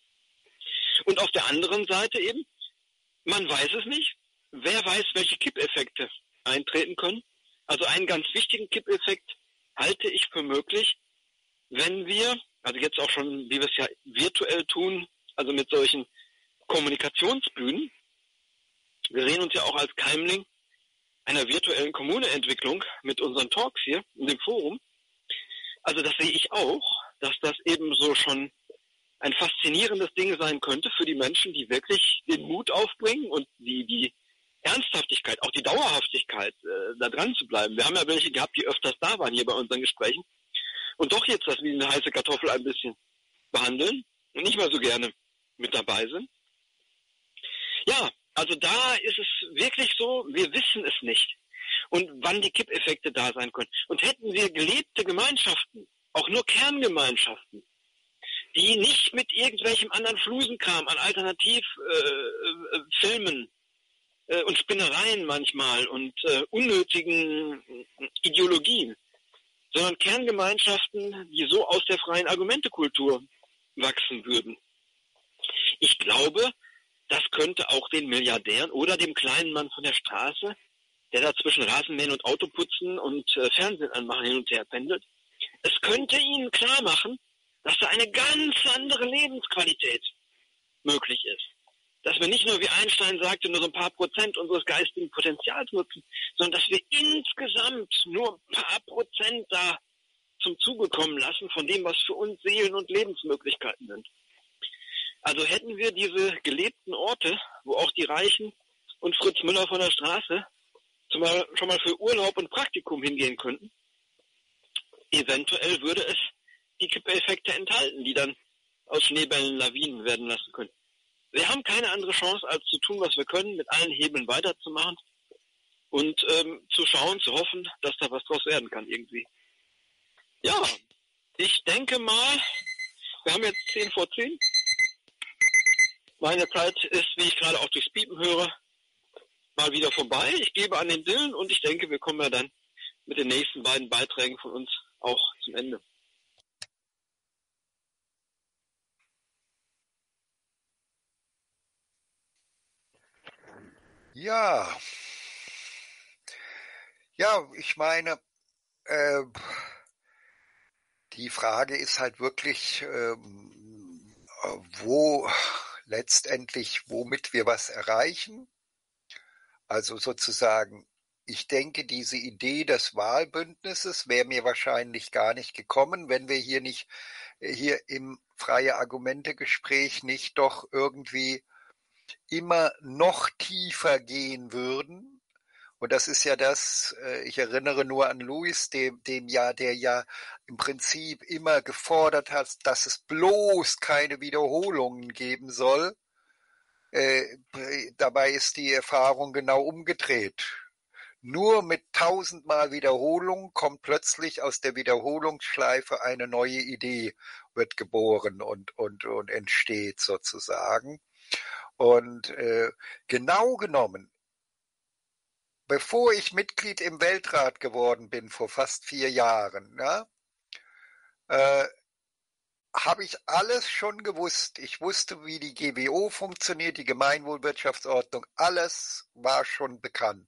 Und auf der anderen Seite eben, man weiß es nicht. Wer weiß, welche Kippeffekte eintreten können. Also einen ganz wichtigen Kippeffekt halte ich für möglich, wenn wir, also jetzt auch schon, wie wir es ja virtuell tun, also mit solchen Kommunikationsbühnen, wir sehen uns ja auch als Keimling einer virtuellen Kommuneentwicklung mit unseren Talks hier in dem Forum. Also das sehe ich auch, dass das eben so schon ein faszinierendes Ding sein könnte für die Menschen, die wirklich den Mut aufbringen und die Ernsthaftigkeit, auch die Dauerhaftigkeit, da dran zu bleiben. Wir haben ja welche gehabt, die öfters da waren hier bei unseren Gesprächen und doch jetzt das wie eine heiße Kartoffel ein bisschen behandeln und nicht mehr so gerne mit dabei sind. Ja, also da ist es wirklich so, wir wissen es nicht. Und wann die Kippeffekte da sein können. Und hätten wir gelebte Gemeinschaften, auch nur Kerngemeinschaften, die nicht mit irgendwelchem anderen Flusenkram an Alternativfilmen und Spinnereien manchmal und unnötigen Ideologien, sondern Kerngemeinschaften, die so aus der freien Argumentekultur wachsen würden. Ich glaube, das könnte auch den Milliardären oder dem kleinen Mann von der Straße, der da zwischen Rasenmähen und Autoputzen und Fernsehen anmachen hin und her pendelt, es könnte ihnen klar machen, dass da eine ganz andere Lebensqualität möglich ist. Dass wir nicht nur, wie Einstein sagte, nur so ein paar Prozent unseres geistigen Potenzials nutzen, sondern dass wir insgesamt nur ein paar Prozent da zum Zuge kommen lassen von dem, was für uns Seelen- und Lebensmöglichkeiten sind. Also hätten wir diese gelebten Orte, wo auch die Reichen und Fritz Müller von der Straße schon mal für Urlaub und Praktikum hingehen könnten, eventuell würde es die Kippeffekte enthalten, die dann aus Schneebällen Lawinen werden lassen können. Wir haben keine andere Chance, als zu tun, was wir können, mit allen Hebeln weiterzumachen und zu schauen, zu hoffen, dass da was draus werden kann irgendwie. Ja, ich denke mal, wir haben jetzt 10 vor 10. Meine Zeit ist, wie ich gerade auch durchs Piepen höre, mal wieder vorbei. Ich gebe an den Dylan und ich denke, wir kommen ja dann mit den nächsten beiden Beiträgen von uns auch zum Ende. Ja, ich meine, die Frage ist halt wirklich, wo letztendlich, womit wir was erreichen. Also sozusagen, ich denke, diese Idee des Wahlbündnisses wäre mir wahrscheinlich gar nicht gekommen, wenn wir hier im freie Argumente-Gespräch nicht doch irgendwie immer noch tiefer gehen würden. Und das ist ja das, ich erinnere nur an Louis, der ja im Prinzip immer gefordert hat, dass es bloß keine Wiederholungen geben soll. Dabei ist die Erfahrung genau umgedreht. Nur mit 1000-mal Wiederholung kommt plötzlich aus der Wiederholungsschleife eine neue Idee, wird geboren und entsteht sozusagen. Und genau genommen, bevor ich Mitglied im Weltrat geworden bin, vor fast 4 Jahren, ja, habe ich alles schon gewusst. Ich wusste, wie die GWO funktioniert, die Gemeinwohlwirtschaftsordnung, alles war schon bekannt.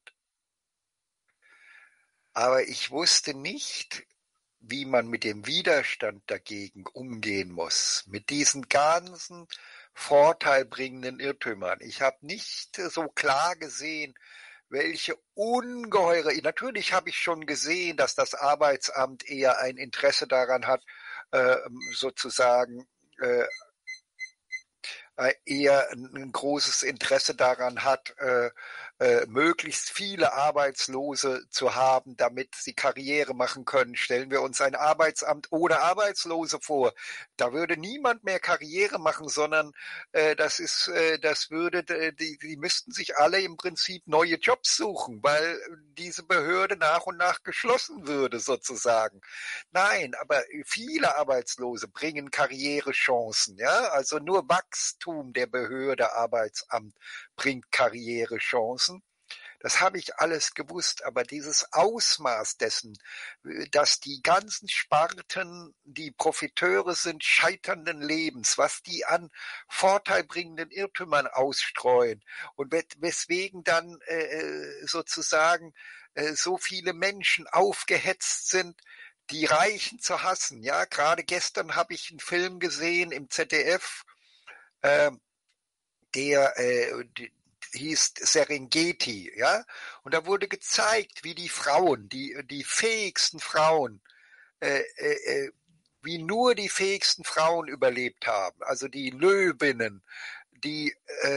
Aber ich wusste nicht, wie man mit dem Widerstand dagegen umgehen muss, mit diesen ganzen vorteilbringenden Irrtümern. Ich habe nicht so klar gesehen, welche ungeheure, natürlich habe ich schon gesehen, dass das Arbeitsamt eher ein Interesse daran hat, sozusagen eher ein großes Interesse daran hat, möglichst viele Arbeitslose zu haben, damit sie Karriere machen können. Stellen wir uns ein Arbeitsamt ohne Arbeitslose vor. Da würde niemand mehr Karriere machen, sondern die müssten sich alle im Prinzip neue Jobs suchen, weil diese Behörde nach und nach geschlossen würde sozusagen. Nein, aber viele Arbeitslose bringen Karrierechancen, ja, also nur Wachstum der Behörde Arbeitsamt bringt Karrierechancen. Das habe ich alles gewusst, aber dieses Ausmaß dessen, dass die ganzen Sparten, die Profiteure sind scheiternden Lebens, was die an vorteilbringenden Irrtümern ausstreuen und weswegen dann sozusagen so viele Menschen aufgehetzt sind, die Reichen zu hassen. Ja, gerade gestern habe ich einen Film gesehen im ZDF, äh, der hieß Serengeti, ja, und da wurde gezeigt, wie die Frauen, die fähigsten Frauen, äh, wie nur die fähigsten Frauen überlebt haben, also die Löwinnen, die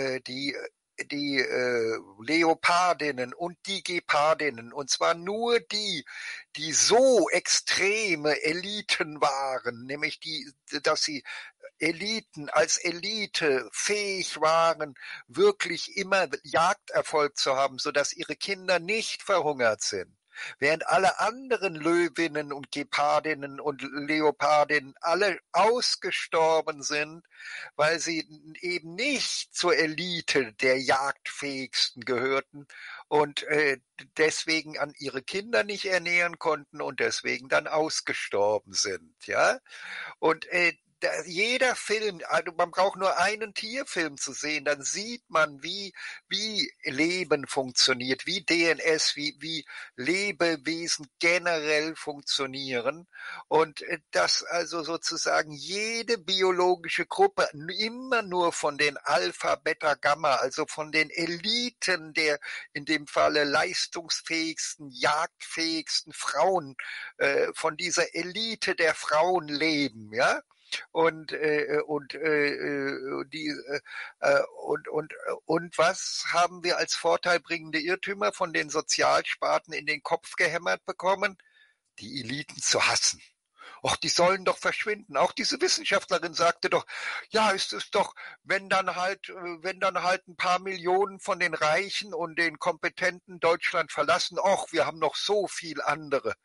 Leopardinnen und die Gepardinnen, und zwar nur die, die so extreme Eliten waren, nämlich dass sie Eliten als Elite fähig waren, wirklich immer Jagderfolg zu haben, sodass ihre Kinder nicht verhungert sind. Während alle anderen Löwinnen und Gepardinnen und Leopardinnen alle ausgestorben sind, weil sie eben nicht zur Elite der Jagdfähigsten gehörten und deswegen an ihre Kinder nicht ernähren konnten und deswegen dann ausgestorben sind. Ja, und jeder Film, also man braucht nur einen Tierfilm zu sehen, dann sieht man, wie Leben funktioniert, wie DNS, wie Lebewesen generell funktionieren und dass also sozusagen jede biologische Gruppe immer nur von den Alpha, Beta, Gamma, also von den Eliten der in dem Falle leistungsfähigsten, jagdfähigsten Frauen, von dieser Elite der Frauen leben, ja, und was haben wir als vorteilbringende Irrtümer von den Sozialsparten in den Kopf gehämmert bekommen? Die Eliten zu hassen. ach, die sollen doch verschwinden. Auch diese Wissenschaftlerin sagte doch, ja, ist es doch, wenn dann halt ein paar Millionen von den Reichen und den Kompetenten Deutschland verlassen, ach, wir haben noch so viel andere,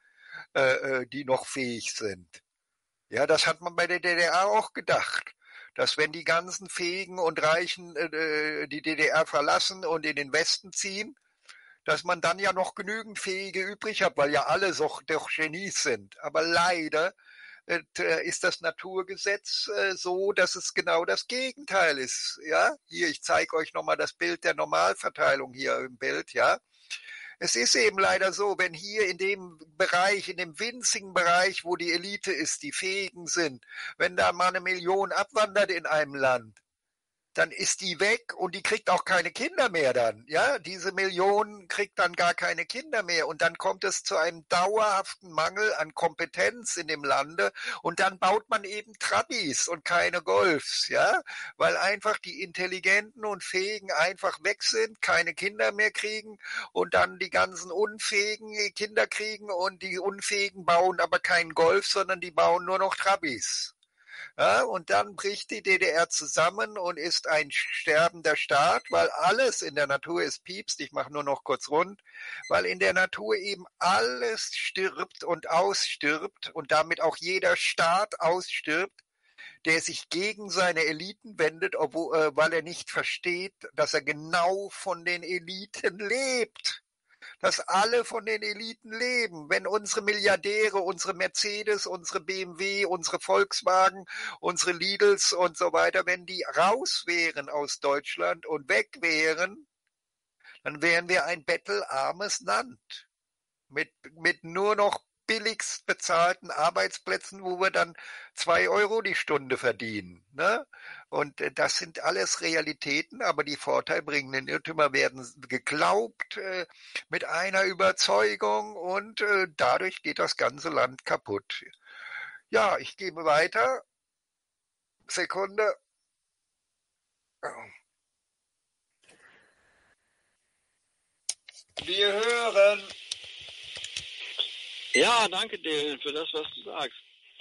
die noch fähig sind. Ja, das hat man bei der DDR auch gedacht, dass wenn die ganzen Fähigen und Reichen die DDR verlassen und in den Westen ziehen, dass man dann ja noch genügend Fähige übrig hat, weil ja alle doch Genies sind. Aber leider ist das Naturgesetz so, dass es genau das Gegenteil ist. Ja, hier, ich zeige euch nochmal das Bild der Normalverteilung hier im Bild, ja. Es ist eben leider so, wenn hier in dem Bereich, in dem winzigen Bereich, wo die Elite ist, die Fähigen sind, wenn da mal 1 Million abwandert in einem Land, dann ist die weg und die kriegt auch keine Kinder mehr dann. Ja, diese Million kriegt dann gar keine Kinder mehr und dann kommt es zu einem dauerhaften Mangel an Kompetenz in dem Lande und dann baut man eben Trabis und keine Golfs, ja, weil einfach die Intelligenten und Fähigen einfach weg sind, keine Kinder mehr kriegen und dann die ganzen Unfähigen Kinder kriegen und die Unfähigen bauen aber keinen Golf, sondern die bauen nur noch Trabis. Ja, und dann bricht die DDR zusammen und ist ein sterbender Staat, weil alles in der Natur ist piepst. Ich mache nur noch kurz rund, weil in der Natur eben alles stirbt und ausstirbt und damit auch jeder Staat ausstirbt, der sich gegen seine Eliten wendet, weil er nicht versteht, dass er genau von den Eliten lebt. Dass alle von den Eliten leben. Wenn unsere Milliardäre, unsere Mercedes, unsere BMW, unsere Volkswagen, unsere Lidls und so weiter, wenn die raus wären aus Deutschland und weg wären, dann wären wir ein bettelarmes Land. Mit nur noch billigst bezahlten Arbeitsplätzen, wo wir dann 2 € die Stunde verdienen. Ne? Und das sind alles Realitäten, aber die vorteilbringenden Irrtümer werden geglaubt mit einer Überzeugung und dadurch geht das ganze Land kaputt. Ja, ich gebe weiter. Sekunde. Wir hören. Ja, danke dir für das, was du sagst.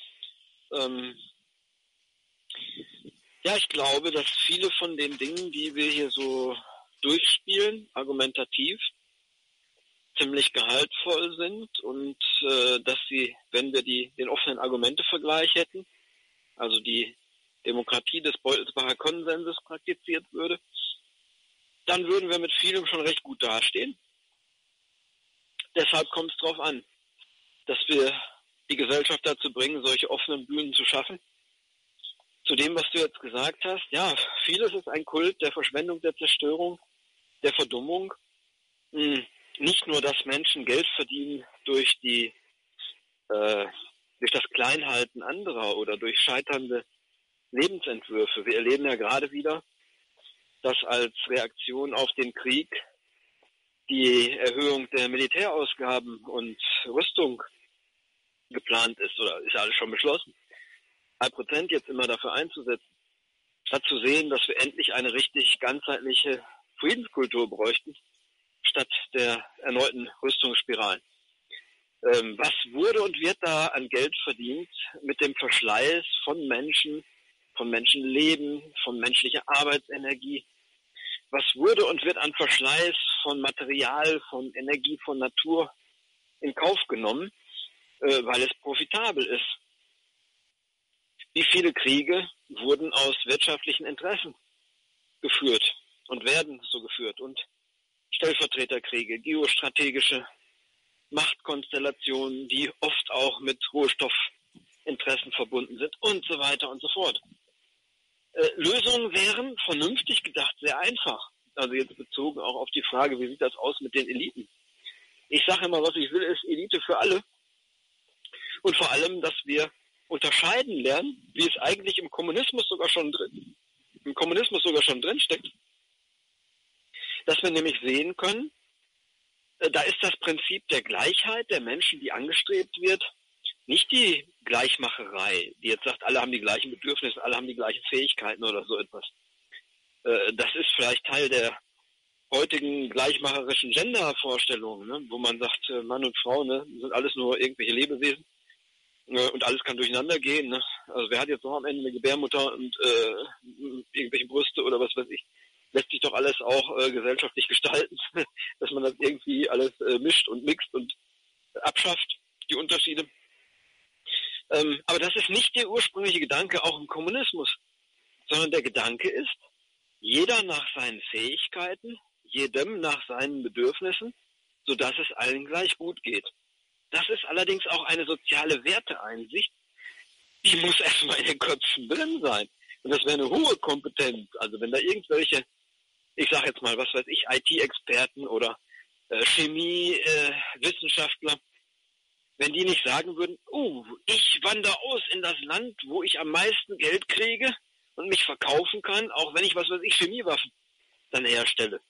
Ja, ich glaube, dass viele von den Dingen, die wir hier so durchspielen, argumentativ, ziemlich gehaltvoll sind und dass sie, wenn wir den offenen Argumentevergleich hätten, also die Demokratie des Beutelsbacher Konsenses praktiziert würde, dann würden wir mit vielem schon recht gut dastehen. Deshalb kommt es darauf an, dass wir die Gesellschaft dazu bringen, solche offenen Bühnen zu schaffen. Zu dem, was du jetzt gesagt hast, ja, vieles ist ein Kult der Verschwendung, der Zerstörung, der Verdummung. Nicht nur, dass Menschen Geld verdienen durch das Kleinhalten anderer oder durch scheiternde Lebensentwürfe. Wir erleben ja gerade wieder, dass als Reaktion auf den Krieg die Erhöhung der Militärausgaben und Rüstung geplant ist oder ist ja alles schon beschlossen. 1% jetzt immer dafür einzusetzen, statt zu sehen, dass wir endlich eine richtig ganzheitliche Friedenskultur bräuchten, statt der erneuten Rüstungsspiralen. Was wurde und wird da an Geld verdient mit dem Verschleiß von Menschen, von Menschenleben, von menschlicher Arbeitsenergie? Was wurde und wird an Verschleiß von Material, von Energie, von Natur in Kauf genommen, weil es profitabel ist? Wie viele Kriege wurden aus wirtschaftlichen Interessen geführt und werden so geführt? Und Stellvertreterkriege, geostrategische Machtkonstellationen, die oft auch mit Rohstoffinteressen verbunden sind und so weiter und so fort. Lösungen wären vernünftig gedacht sehr einfach. Also jetzt bezogen auch auf die Frage, wie sieht das aus mit den Eliten? Ich sage immer, was ich will, ist Elite für alle. Und vor allem, dass wir unterscheiden lernen, wie es eigentlich im Kommunismus sogar schon drin steckt, dass wir nämlich sehen können, da ist das Prinzip der Gleichheit der Menschen, die angestrebt wird, nicht die Gleichmacherei, die jetzt sagt, alle haben die gleichen Bedürfnisse, alle haben die gleichen Fähigkeiten oder so etwas. Das ist vielleicht Teil der heutigen gleichmacherischen Gender-Vorstellungen, ne, wo man sagt, Mann und Frau, ne, sind alles nur irgendwelche Lebewesen. und alles kann durcheinander gehen. Ne? Also wer hat jetzt noch am Ende eine Gebärmutter und irgendwelche Brüste oder was weiß ich. Lässt sich doch alles auch gesellschaftlich gestalten, dass man das irgendwie alles mischt und mixt und abschafft, die Unterschiede. Aber das ist nicht der ursprüngliche Gedanke auch im Kommunismus, sondern der Gedanke ist, jeder nach seinen Fähigkeiten, jedem nach seinen Bedürfnissen, sodass es allen gleich gut geht. Das ist allerdings auch eine soziale Werteeinsicht, die muss erstmal in den Köpfen drin sein. Und das wäre eine hohe Kompetenz. Also wenn da irgendwelche, ich sage jetzt mal, was weiß ich, IT-Experten oder Chemie-Wissenschaftler, wenn die nicht sagen würden, ich wandere aus in das Land, wo ich am meisten Geld kriege und mich verkaufen kann, auch wenn ich, was weiß ich, Chemiewaffen dann herstelle.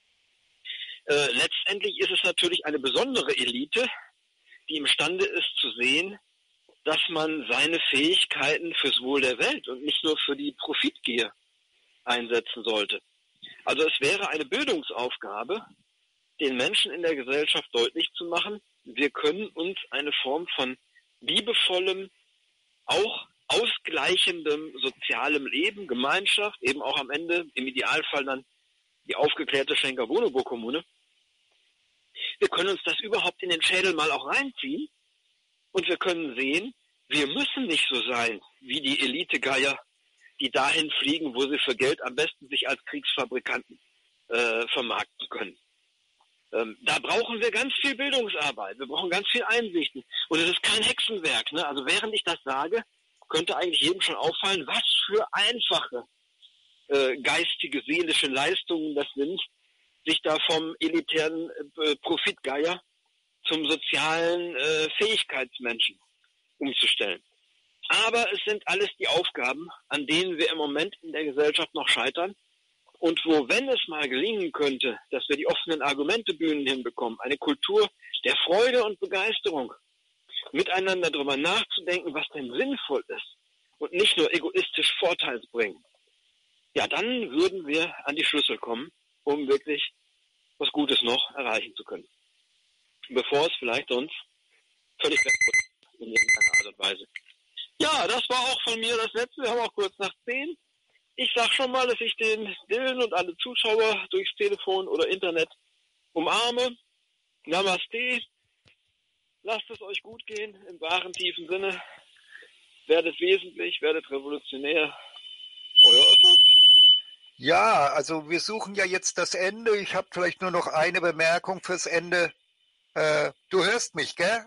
Letztendlich ist es natürlich eine besondere Elite, die imstande ist zu sehen, dass man seine Fähigkeiten fürs Wohl der Welt und nicht nur für die Profitgier einsetzen sollte. Also es wäre eine Bildungsaufgabe, den Menschen in der Gesellschaft deutlich zu machen, wir können uns eine Form von liebevollem, auch ausgleichendem sozialem Leben, Gemeinschaft, eben auch am Ende, im Idealfall dann die aufgeklärte Schenker-Wonoburg-Kommune, wir können uns das überhaupt in den Schädel mal auch reinziehen und wir können sehen, wir müssen nicht so sein wie die Elite-Geier, die dahin fliegen, wo sie für Geld am besten sich als Kriegsfabrikanten vermarkten können. Da brauchen wir ganz viel Bildungsarbeit, wir brauchen ganz viel Einsichten. Und es ist kein Hexenwerk. Ne? Also während ich das sage, könnte eigentlich jedem schon auffallen, was für einfache geistige, seelische Leistungen das sind, sich da vom elitären Profitgeier zum sozialen Fähigkeitsmenschen umzustellen. Aber es sind alles die Aufgaben, an denen wir im Moment in der Gesellschaft noch scheitern. Und wo, wenn es mal gelingen könnte, dass wir die offenen Argumentebühnen hinbekommen, eine Kultur der Freude und Begeisterung, miteinander darüber nachzudenken, was denn sinnvoll ist und nicht nur egoistisch vorteilsbringend, ja, dann würden wir an die Schlüssel kommen, um wirklich was Gutes noch erreichen zu können. Bevor es vielleicht sonst völlig weg wird in irgendeiner Art und Weise. Ja, das war auch von mir das Letzte. Wir haben auch kurz nach 10. Ich sag schon mal, dass ich den Dylan und alle Zuschauer durchs Telefon oder Internet umarme. Namaste. Lasst es euch gut gehen, im wahren tiefen Sinne. Werdet wesentlich, werdet revolutionär. Euer Öffner. Ja, also wir suchen ja jetzt das Ende. Ich habe vielleicht nur noch eine Bemerkung fürs Ende. Du hörst mich, gell?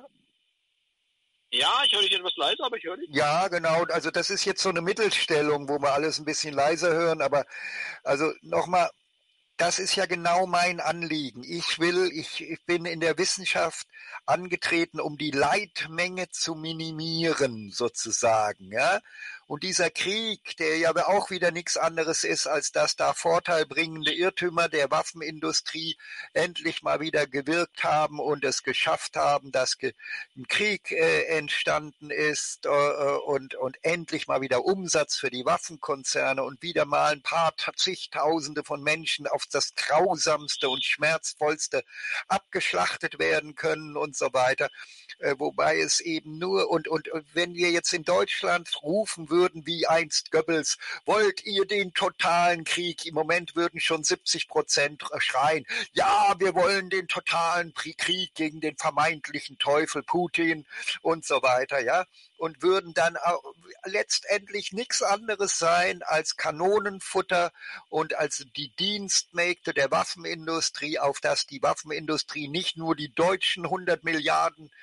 Ja, ich höre dich etwas leiser, aber ich höre dich. Ja, genau. Also das ist jetzt so eine Mittelstellung, wo wir alles ein bisschen leiser hören. Aber also nochmal, das ist ja genau mein Anliegen. Ich bin in der Wissenschaft angetreten, um die Leidmenge zu minimieren, sozusagen, ja. Und dieser Krieg, der ja auch wieder nichts anderes ist, als dass da vorteilbringende Irrtümer der Waffenindustrie endlich mal wieder gewirkt haben und es geschafft haben, dass ein Krieg entstanden ist und endlich mal wieder Umsatz für die Waffenkonzerne und wieder mal ein paar zigtausende von Menschen auf das grausamste und schmerzvollste abgeschlachtet werden können und so weiter. Wobei es eben nur, und wenn wir jetzt in Deutschland rufen würden, wie einst Goebbels, wollt ihr den totalen Krieg? Im Moment würden schon 70% schreien, ja, wir wollen den totalen Krieg gegen den vermeintlichen Teufel Putin und so weiter, ja, und würden dann auch letztendlich nichts anderes sein als Kanonenfutter und als die Dienstmägde der Waffenindustrie, auf das die Waffenindustrie nicht nur die deutschen 100 Milliarden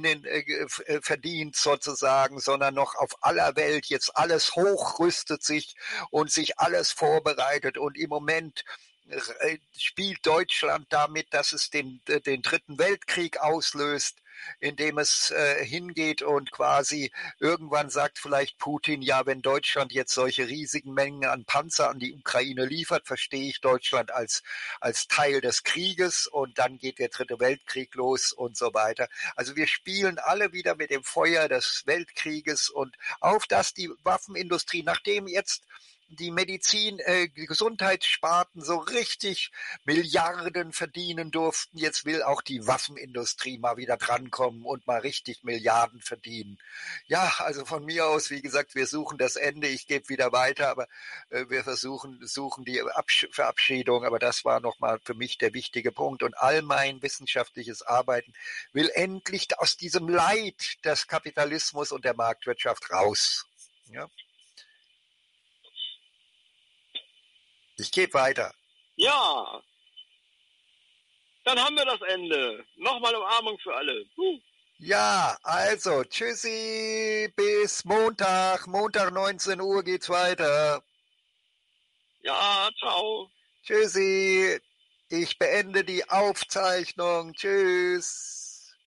verdient sozusagen, sondern noch auf aller Welt jetzt alles hochrüstet sich und sich alles vorbereitet. Und im Moment spielt Deutschland damit, dass es den Dritten Weltkrieg auslöst, indem es hingeht und quasi irgendwann sagt vielleicht Putin, ja, wenn Deutschland jetzt solche riesigen Mengen an Panzer an die Ukraine liefert, verstehe ich Deutschland als Teil des Krieges und dann geht der Dritte Weltkrieg los und so weiter. Also wir spielen alle wieder mit dem Feuer des Weltkrieges und auf das die Waffenindustrie, nachdem jetzt die Medizin, die Gesundheitssparten so richtig Milliarden verdienen durften. Jetzt will auch die Waffenindustrie mal wieder drankommen und mal richtig Milliarden verdienen. Ja, also von mir aus, wie gesagt, wir suchen das Ende. Ich gebe wieder weiter, aber wir suchen die Verabschiedung. Aber das war nochmal für mich der wichtige Punkt. Und all mein wissenschaftliches Arbeiten will endlich aus diesem Leid des Kapitalismus und der Marktwirtschaft raus. Ja. Ich gebe weiter. Ja, dann haben wir das Ende. Nochmal Umarmung für alle. Ja, also tschüssi, bis Montag. Montag 19 Uhr geht's weiter. Ja, ciao. Tschüssi, ich beende die Aufzeichnung. Tschüss.